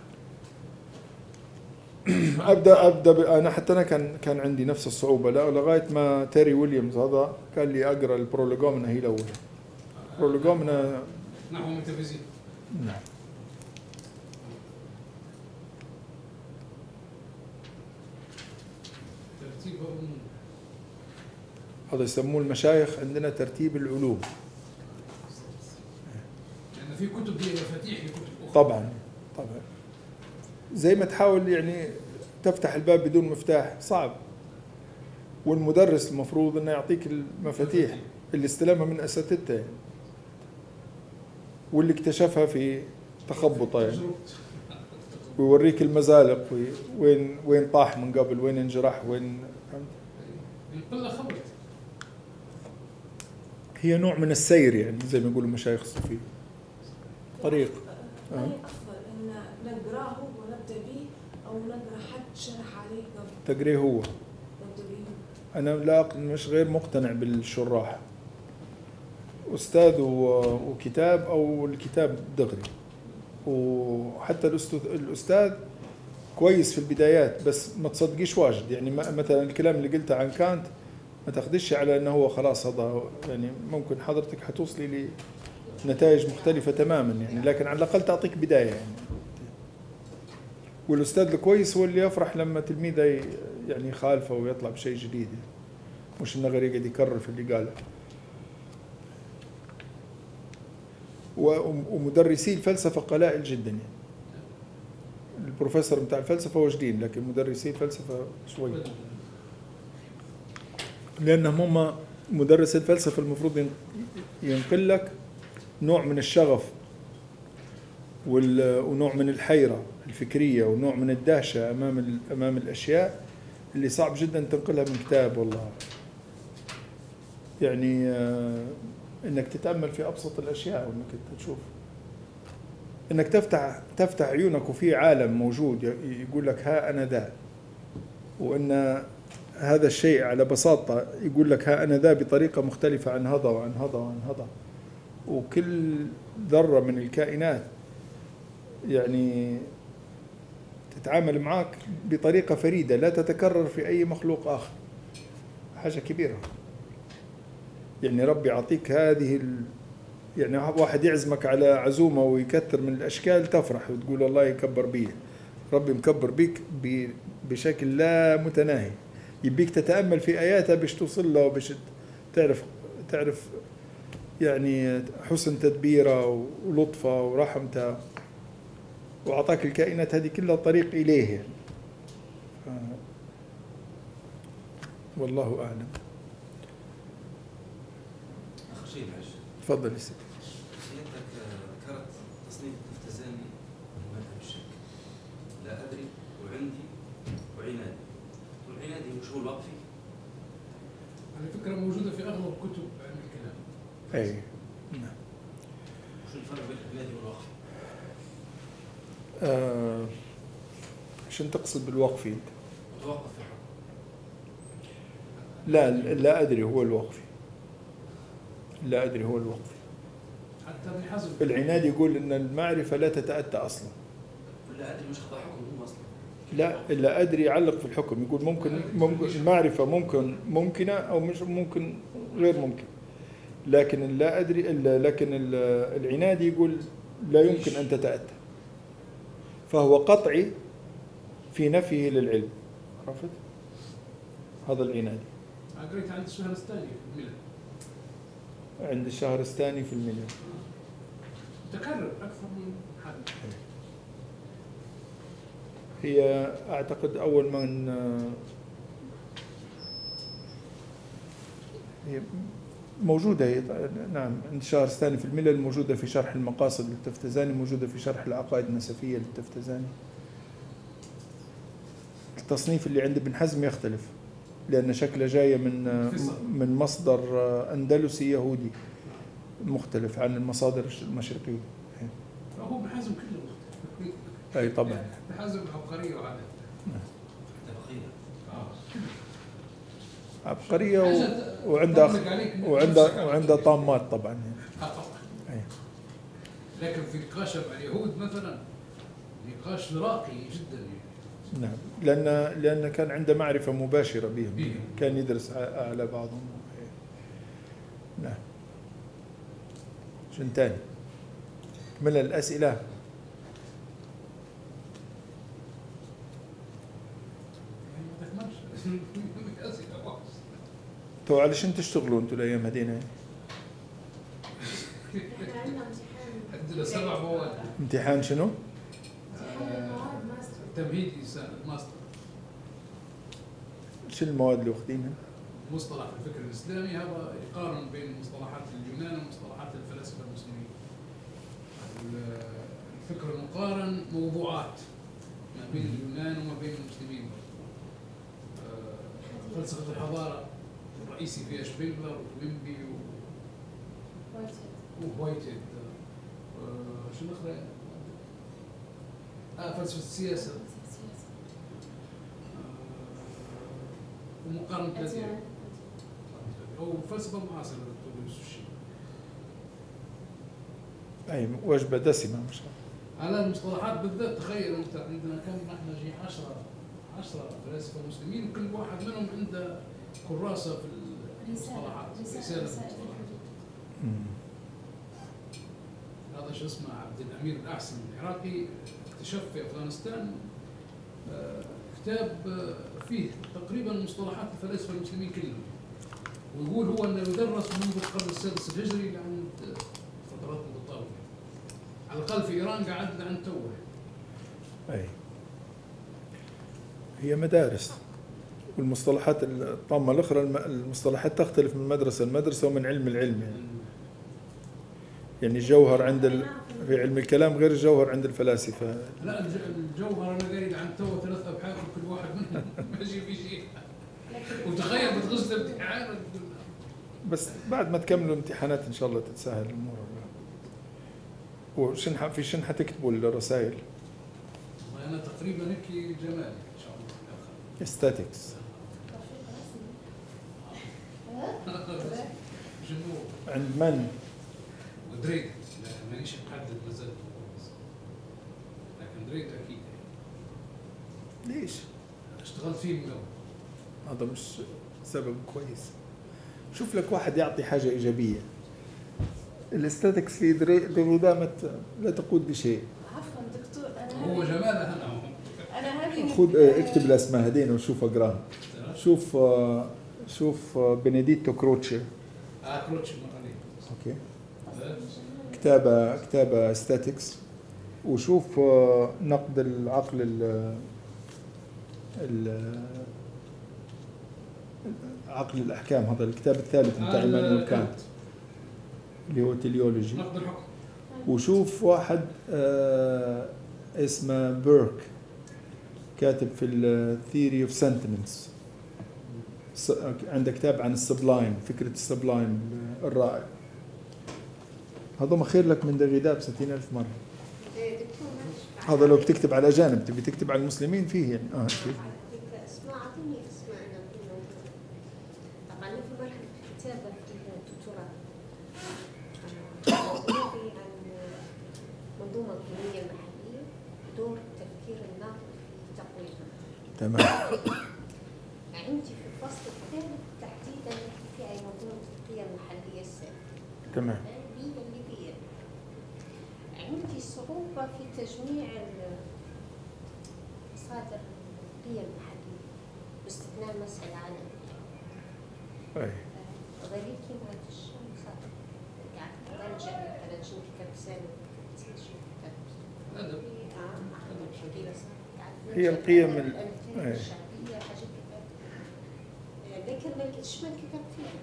ابدا ابدا انا حتى انا كان كان عندي نفس الصعوبه، لا لغايه ما تيري ويليامز هذا قال لي اقرا البرولوجومنا هي الاولى. برولوجومنا نحو ميتافيزيك. نعم. هذا يسموه المشايخ عندنا ترتيب العلوم. لأن في كتب هي مفاتيح لكتب أخرى. طبعا طبعا. زي ما تحاول يعني تفتح الباب بدون مفتاح صعب. والمدرس المفروض انه يعطيك المفاتيح اللي استلمها من اساتذته يعني. واللي اكتشفها في تخبطه يعني. ويوريك المزالق وين وين طاح من قبل، وين انجرح، وين كلها خبرت. هي نوع من السير يعني زي ما يقولوا المشايخ الصوفية. طريق. أه. أفضل إن نقراه ونبدأ به أو نقرأ حد شرح عليه قبل. تقريه هو. نبدأ به. أنا لا مش غير مقتنع بالشراح. أستاذ وكتاب أو الكتاب دغري. وحتى الأستاذ كويس في البدايات بس ما تصدقيش واجد يعني. مثلا الكلام اللي قلته عن كانت ما تاخدش على انه هو خلاص هذا يعني. ممكن حضرتك حتوصلي لنتائج مختلفة تماما يعني، لكن على الأقل تعطيك بداية يعني. والأستاذ الكويس هو اللي يفرح لما تلميذه يعني يخالفه ويطلع بشيء جديد، مش انه غير يقعد يكرر في اللي قاله. ومدرسي الفلسفة قلائل جدا يعني. البروفيسور بتاع الفلسفة واجدين، لكن مدرسي الفلسفة شوي، لأنهم هم مدرس الفلسفة المفروض ينقل لك نوع من الشغف ونوع من الحيرة الفكرية ونوع من الدهشة أمام أمام الأشياء اللي صعب جدا تنقلها من كتاب. والله يعني إنك تتأمل في أبسط الأشياء، وإنك تشوف إنك تفتح تفتح عيونك وفي عالم موجود يقول لك ها أنا ذا، وإن هذا الشيء على بساطة يقول لك ها أنا ذا بطريقة مختلفة عن هذا وعن هذا وعن هذا. وكل ذرة من الكائنات يعني تتعامل معك بطريقة فريدة لا تتكرر في أي مخلوق آخر. حاجة كبيرة يعني. ربي يعطيك هذه ال... يعني واحد يعزمك على عزومة ويكثر من الأشكال تفرح وتقول الله يكبر بيه. ربي مكبر بيك ب... بشكل لا متناهي. يبيك تتأمل في آياتها باش توصل له وباش تعرف تعرف يعني حسن تدبيره ولطفه ورحمته. وأعطاك الكائنات هذه كلها طريق إليه يعني. ف... والله أعلم. آخر شيء معلش. تفضل يا سيدي. سيادتك ذكرت تصنيف التفتزاني من مذهب الشك. لا أدري وعندي وعنادي. والعنادي مش هو الوقفي؟ على فكرة موجودة في أغلب كتب علم الكلام. أي نعم. شو الفرق بين العنادي والوقفي؟ آه عشان تقصد بالوقفي أنت. متوقف في الحكم. لا لا أدري هو الوقفي. لا أدري هو الوقفي. حتى ابن حزم العناد يقول إن المعرفة لا تتأتى أصلا. لا أدري مش خطأ حكم هو أصلا. لا لا أدري يعلق في الحكم، يقول ممكن ممكن المعرفة ممكن ممكنة أو مش ممكن غير ممكن، لكن لا أدري لكن العناد يقول لا يمكن أن تتأتى، فهو قطعي في نفيه للعلم. عرفت؟ هذا العناد. قريت عند الشهرستاني في الملل. عند الشهرستاني في الملل. تكرر أكثر من حد. هي أعتقد أول من هي موجودة هي نعم عند الشهرستاني في الملل، موجودة في شرح المقاصد للتفتزاني، موجودة في شرح العقائد النسفية للتفتزاني. التصنيف اللي عند ابن حزم يختلف لأن شكله جاية من من مصدر أندلسي يهودي مختلف عن المصادر المشرقية. فهو ابن حزم كله مختلف. أي طبعا. ابن حزم عبقرية وعادة. عبقرية وعندها وعندها وعندها طامات طبعا. اه طبعا. لكن في نقاش مع اليهود مثلا نقاش راقي جدا يعني. نعم لأن لأن كان عنده معرفة مباشرة بهم، بيه. كان يدرس على بعضهم. نعم. شن تاني من الأسئلة؟ تو على شن تشتغلوا انتوا الايام هذينا؟ احنا عندنا امتحان عندنا سبع مواد. امتحان شنو؟ امتحان المواد ماستر. تمهيدي سنة ماستر. شو المواد اللي واخدينها؟ مصطلح الفكر الاسلامي، هذا يقارن بين مصطلحات اليونان ومصطلحات الفلاسفه المسلمين. الفكر المقارن موضوعات ما بين اليونان وما بين المسلمين. فلسفه الحضاره الرئيسي فيها شبينغلر وويمبي وهوايتهيد. شنو الاخرى؟ اه فلسفه السياسه. ومقارنة الأديان أو الفلسفة المعاصرة للدكتور يوسف الشيخ. أي وجبة دسمة ما شاء الله. على المصطلحات بالذات تخيل أنت عندنا كم نحن جي عشرة عشرة فلاسفة مسلمين وكل واحد منهم عنده كراسة في المصطلحات. رسالة في المصطلحات. هذا شو اسمه عبد الأمير الأحسن العراقي اكتشف في أفغانستان كتاب فيه تقريبا مصطلحات الفلاسفه المسلمين كلهم، ويقول هو انه يدرس منذ القرن السادس الهجري لعند فترات متطاوله. على الاقل في ايران قعد لعند توه. اي هي مدارس، والمصطلحات الطامه الاخرى المصطلحات تختلف من مدرسه لمدرسه ومن علم العلم يعني. يعني الجوهر عند ال... في علم الكلام غير الجوهر عند الفلاسفه. لا الجوهر انا قايل عن تو ثلاث ابحاث وكل واحد منهم ماشي في شيء. وتخيل بتغش الامتحان بس بعد ما تكملوا الامتحانات ان شاء الله تتسهل الامور. وشن في شن حتكتبوا الرسائل؟ انا تقريبا هيك جمالي ان شاء الله. استاتيكس. عند من؟ دريد. مانيش محدد مازال لكن دريد اكيد. ليش؟ اشتغلت فيه من الاول. هذا مش سبب كويس. شوف لك واحد يعطي حاجه ايجابيه. الاستاتكس في دريدا لا تقود بشيء. عفوا دكتور انا هو جماله انا انا هذه خذ اكتب الاسماء هذين وشوف اقراها. شوف شوف بنديتو كروتشي. اه كروتشي مرة. اوكي. كتابه كتابه ستاتكس وشوف آه، نقد العقل ال ال عقل الأحكام، هذا الكتاب الثالث بتاع إيمانويل كانت اللي هو تيليولوجي. نقد الحكم. وشوف واحد آه اسمه بيرك كاتب في الثيري اوف سنتمنتس، عنده كتاب عن السبلايم، فكرة السبلايم الرائع. هذا خير لك من دغيدة بستين ألف مرة. هذا لو بتكتب على أجانب، تبي تكتب على المسلمين فيه يعني. آه كيف؟ اسمع أعطيني اسمع أنا طبعا في مرحلة الكتابة في الدكتوراه موضوعي عن منظومة القيمية المحلية ودور تفكير الناطق في تقويمها. تمام. عندي في الفصل الثالث تحديدا في أي منظومة القيم المحلية السابقة. تمام. الليبية الليبية. عندي صعوبة في تجميع مصادر القيم المحلية باستثناء المسألة العالمية. أي. غريب كيف ما عنديش مصادر. قاعد أرجع مثلا شنو كتاب سالم شنو كتاب أدب. هي القيم ال- الأمثلة الشعبية حاجات كذا. لكن ما لقيتش ما الكتاب فيها.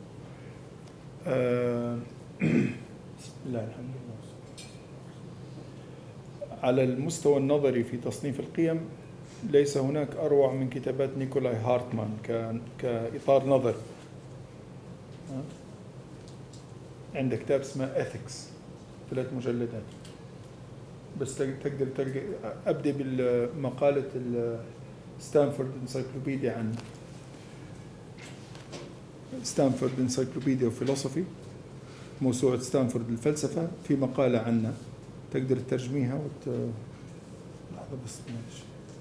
آه، بسم الله الحمد لله. على المستوى النظري في تصنيف القيم ليس هناك أروع من كتابات نيكولاي هارتمان ك- كإطار نظري. ها؟ عنده كتاب اسمه Ethics، ثلاث مجلدات. بس تق- تقدر تلقى، أبدأ بالمقالة ستانفورد انسايكلوبيديا عن ستانفورد انسايكلوبيديا وفيلوسوفي، موسوعة ستانفورد للفلسفة، في مقالة عنه تقدر تترجميها وت... لحظة بس معلش.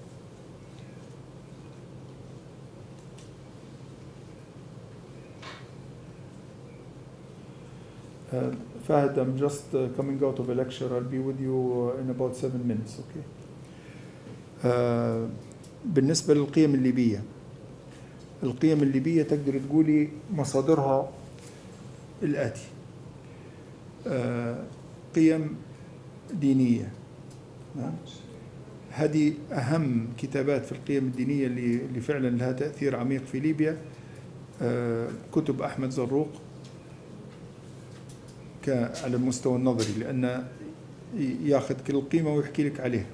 Uh, Fahad, I'm just uh, coming out of a lecture. I'll be with you uh, in about seven minutes, okay? Uh, بالنسبة للقيم الليبية، القيم الليبية تقدر تقولي مصادرها الآتي: uh, قيم دينية. هذه أهم كتابات في القيم الدينية اللي اللي فعلا لها تأثير عميق في ليبيا. uh, كتب أحمد زروق على المستوى النظري، لأنه ياخذ كل قيمة ويحكي لك عليها،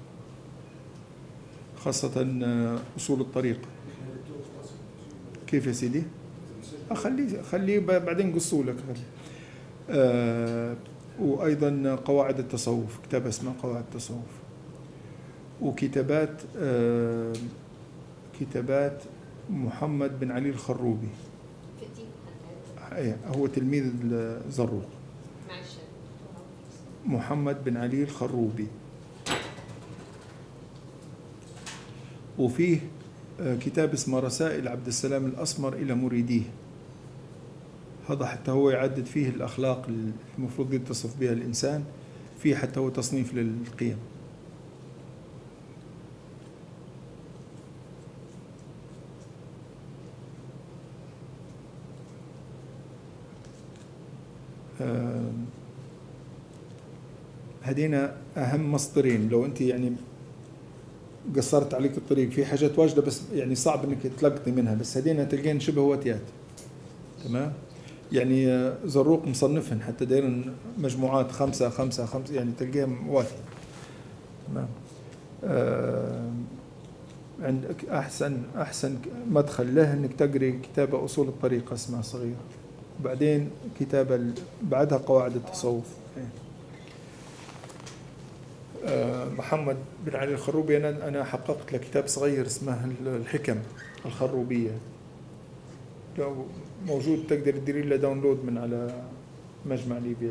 خاصة أصول الطريقة. كيف يا سيدي؟ أخليه خليه بعدين قصوا لك. آه وأيضا قواعد التصوف، كتاب اسمه قواعد التصوف، وكتابات آه كتابات محمد بن علي الخروبي، هو تلميذ زروق. محمد بن علي الخروبي. وفيه كتاب اسمه رسائل عبد السلام الأسمر إلى مريديه، هذا حتى هو يعدد فيه الأخلاق المفروض يتصف بها الإنسان، فيه حتى هو تصنيف للقيم. هدينا أهم مصدرين، لو أنت يعني قصرت عليك الطريق في حاجات واجدة بس يعني صعب إنك تلقطي منها، بس هدينا تلقين شبه واتيات. تمام؟ يعني زروق مصنفهن حتى دايرن مجموعات خمسة خمسة خمسة، يعني تلقيهم واتي. تمام؟ آه عندك أحسن أحسن مدخل له إنك تقري كتابة أصول الطريقة اسمها صغيرة، وبعدين كتابة بعدها قواعد التصوف. محمد بن علي الخروبي أنا أنا حققت له كتاب صغير اسمه الحكم الخروبية، لو موجود تقدر تديري له داونلود من على مجمع ليبيا.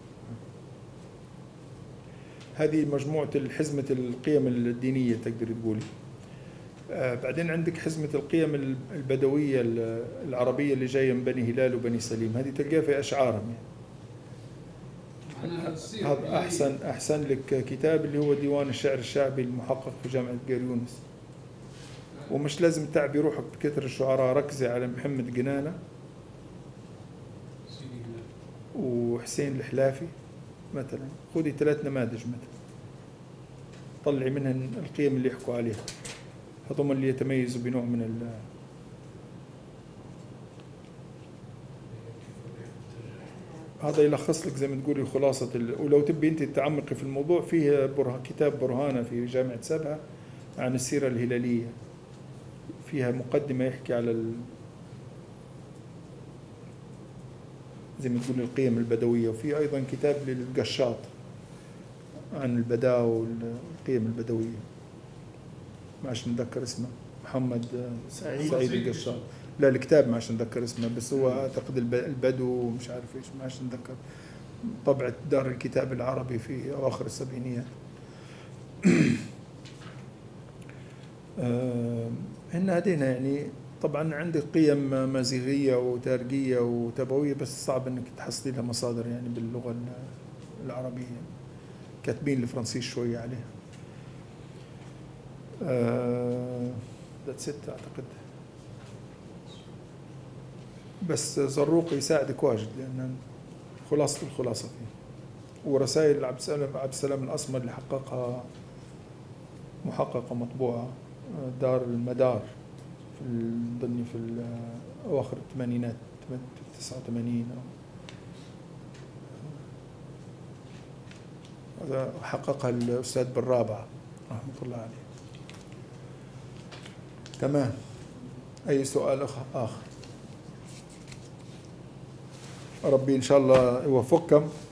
هذه مجموعة حزمة القيم الدينية تقدر تقولي. آه بعدين عندك حزمة القيم البدوية العربية اللي جاية من بني هلال وبني سليم، هذه تلقاها في أشعارهم. هذا أحسن أحسن لك كتاب اللي هو ديوان الشعر الشعبي المحقق في جامعة قير يونس. ومش لازم تعبي روحك بكثر الشعراء، ركزي على محمد جنانة وحسين الحلافي مثلا، خذي ثلاث نماذج مثلا. تطلعي منها القيم اللي يحكوا عليها، هذول اللي يتميزوا بنوع من ال هذا يلخص لك زي ما تقولي خلاصة ال... ولو تبي أنت تتعمقي في الموضوع، فيه بره... كتاب برهانة في جامعة سبعة عن السيرة الهلالية، فيها مقدمة يحكي على ال... زي ما تقول القيم البدوية، وفي أيضا كتاب للقشاط عن البداوة والقيم البدوية، ما عشان نتذكر اسمه، محمد سعيد, سعيد القشاط. لا الكتاب ما عشان نتذكر اسمه، بس هو اعتقد البدو مش عارف ايش، ما عشان نتذكر، طبعة دار الكتاب العربي في اواخر السبعينيات. هن هدينا يعني طبعا عندك قيم مازيغية وتارجية وتبوية، بس صعب انك تحصلي لها مصادر يعني باللغة العربية، كاتبين الفرنسيس شوية عليها. ذات ست اعتقد، بس زروق يساعدك واجد لأن خلاصة الخلاصة فيه. ورسائل عبد السلام عبد السلام الأسمر اللي حققها محققة مطبوعة دار المدار في ضمن في أواخر الثمانينات تسعة وثمانين، هذا حققها الأستاذ بالرابعة رحمة الله عليه. تمام. أي سؤال آخر؟ ربي إن شاء الله يوفقكم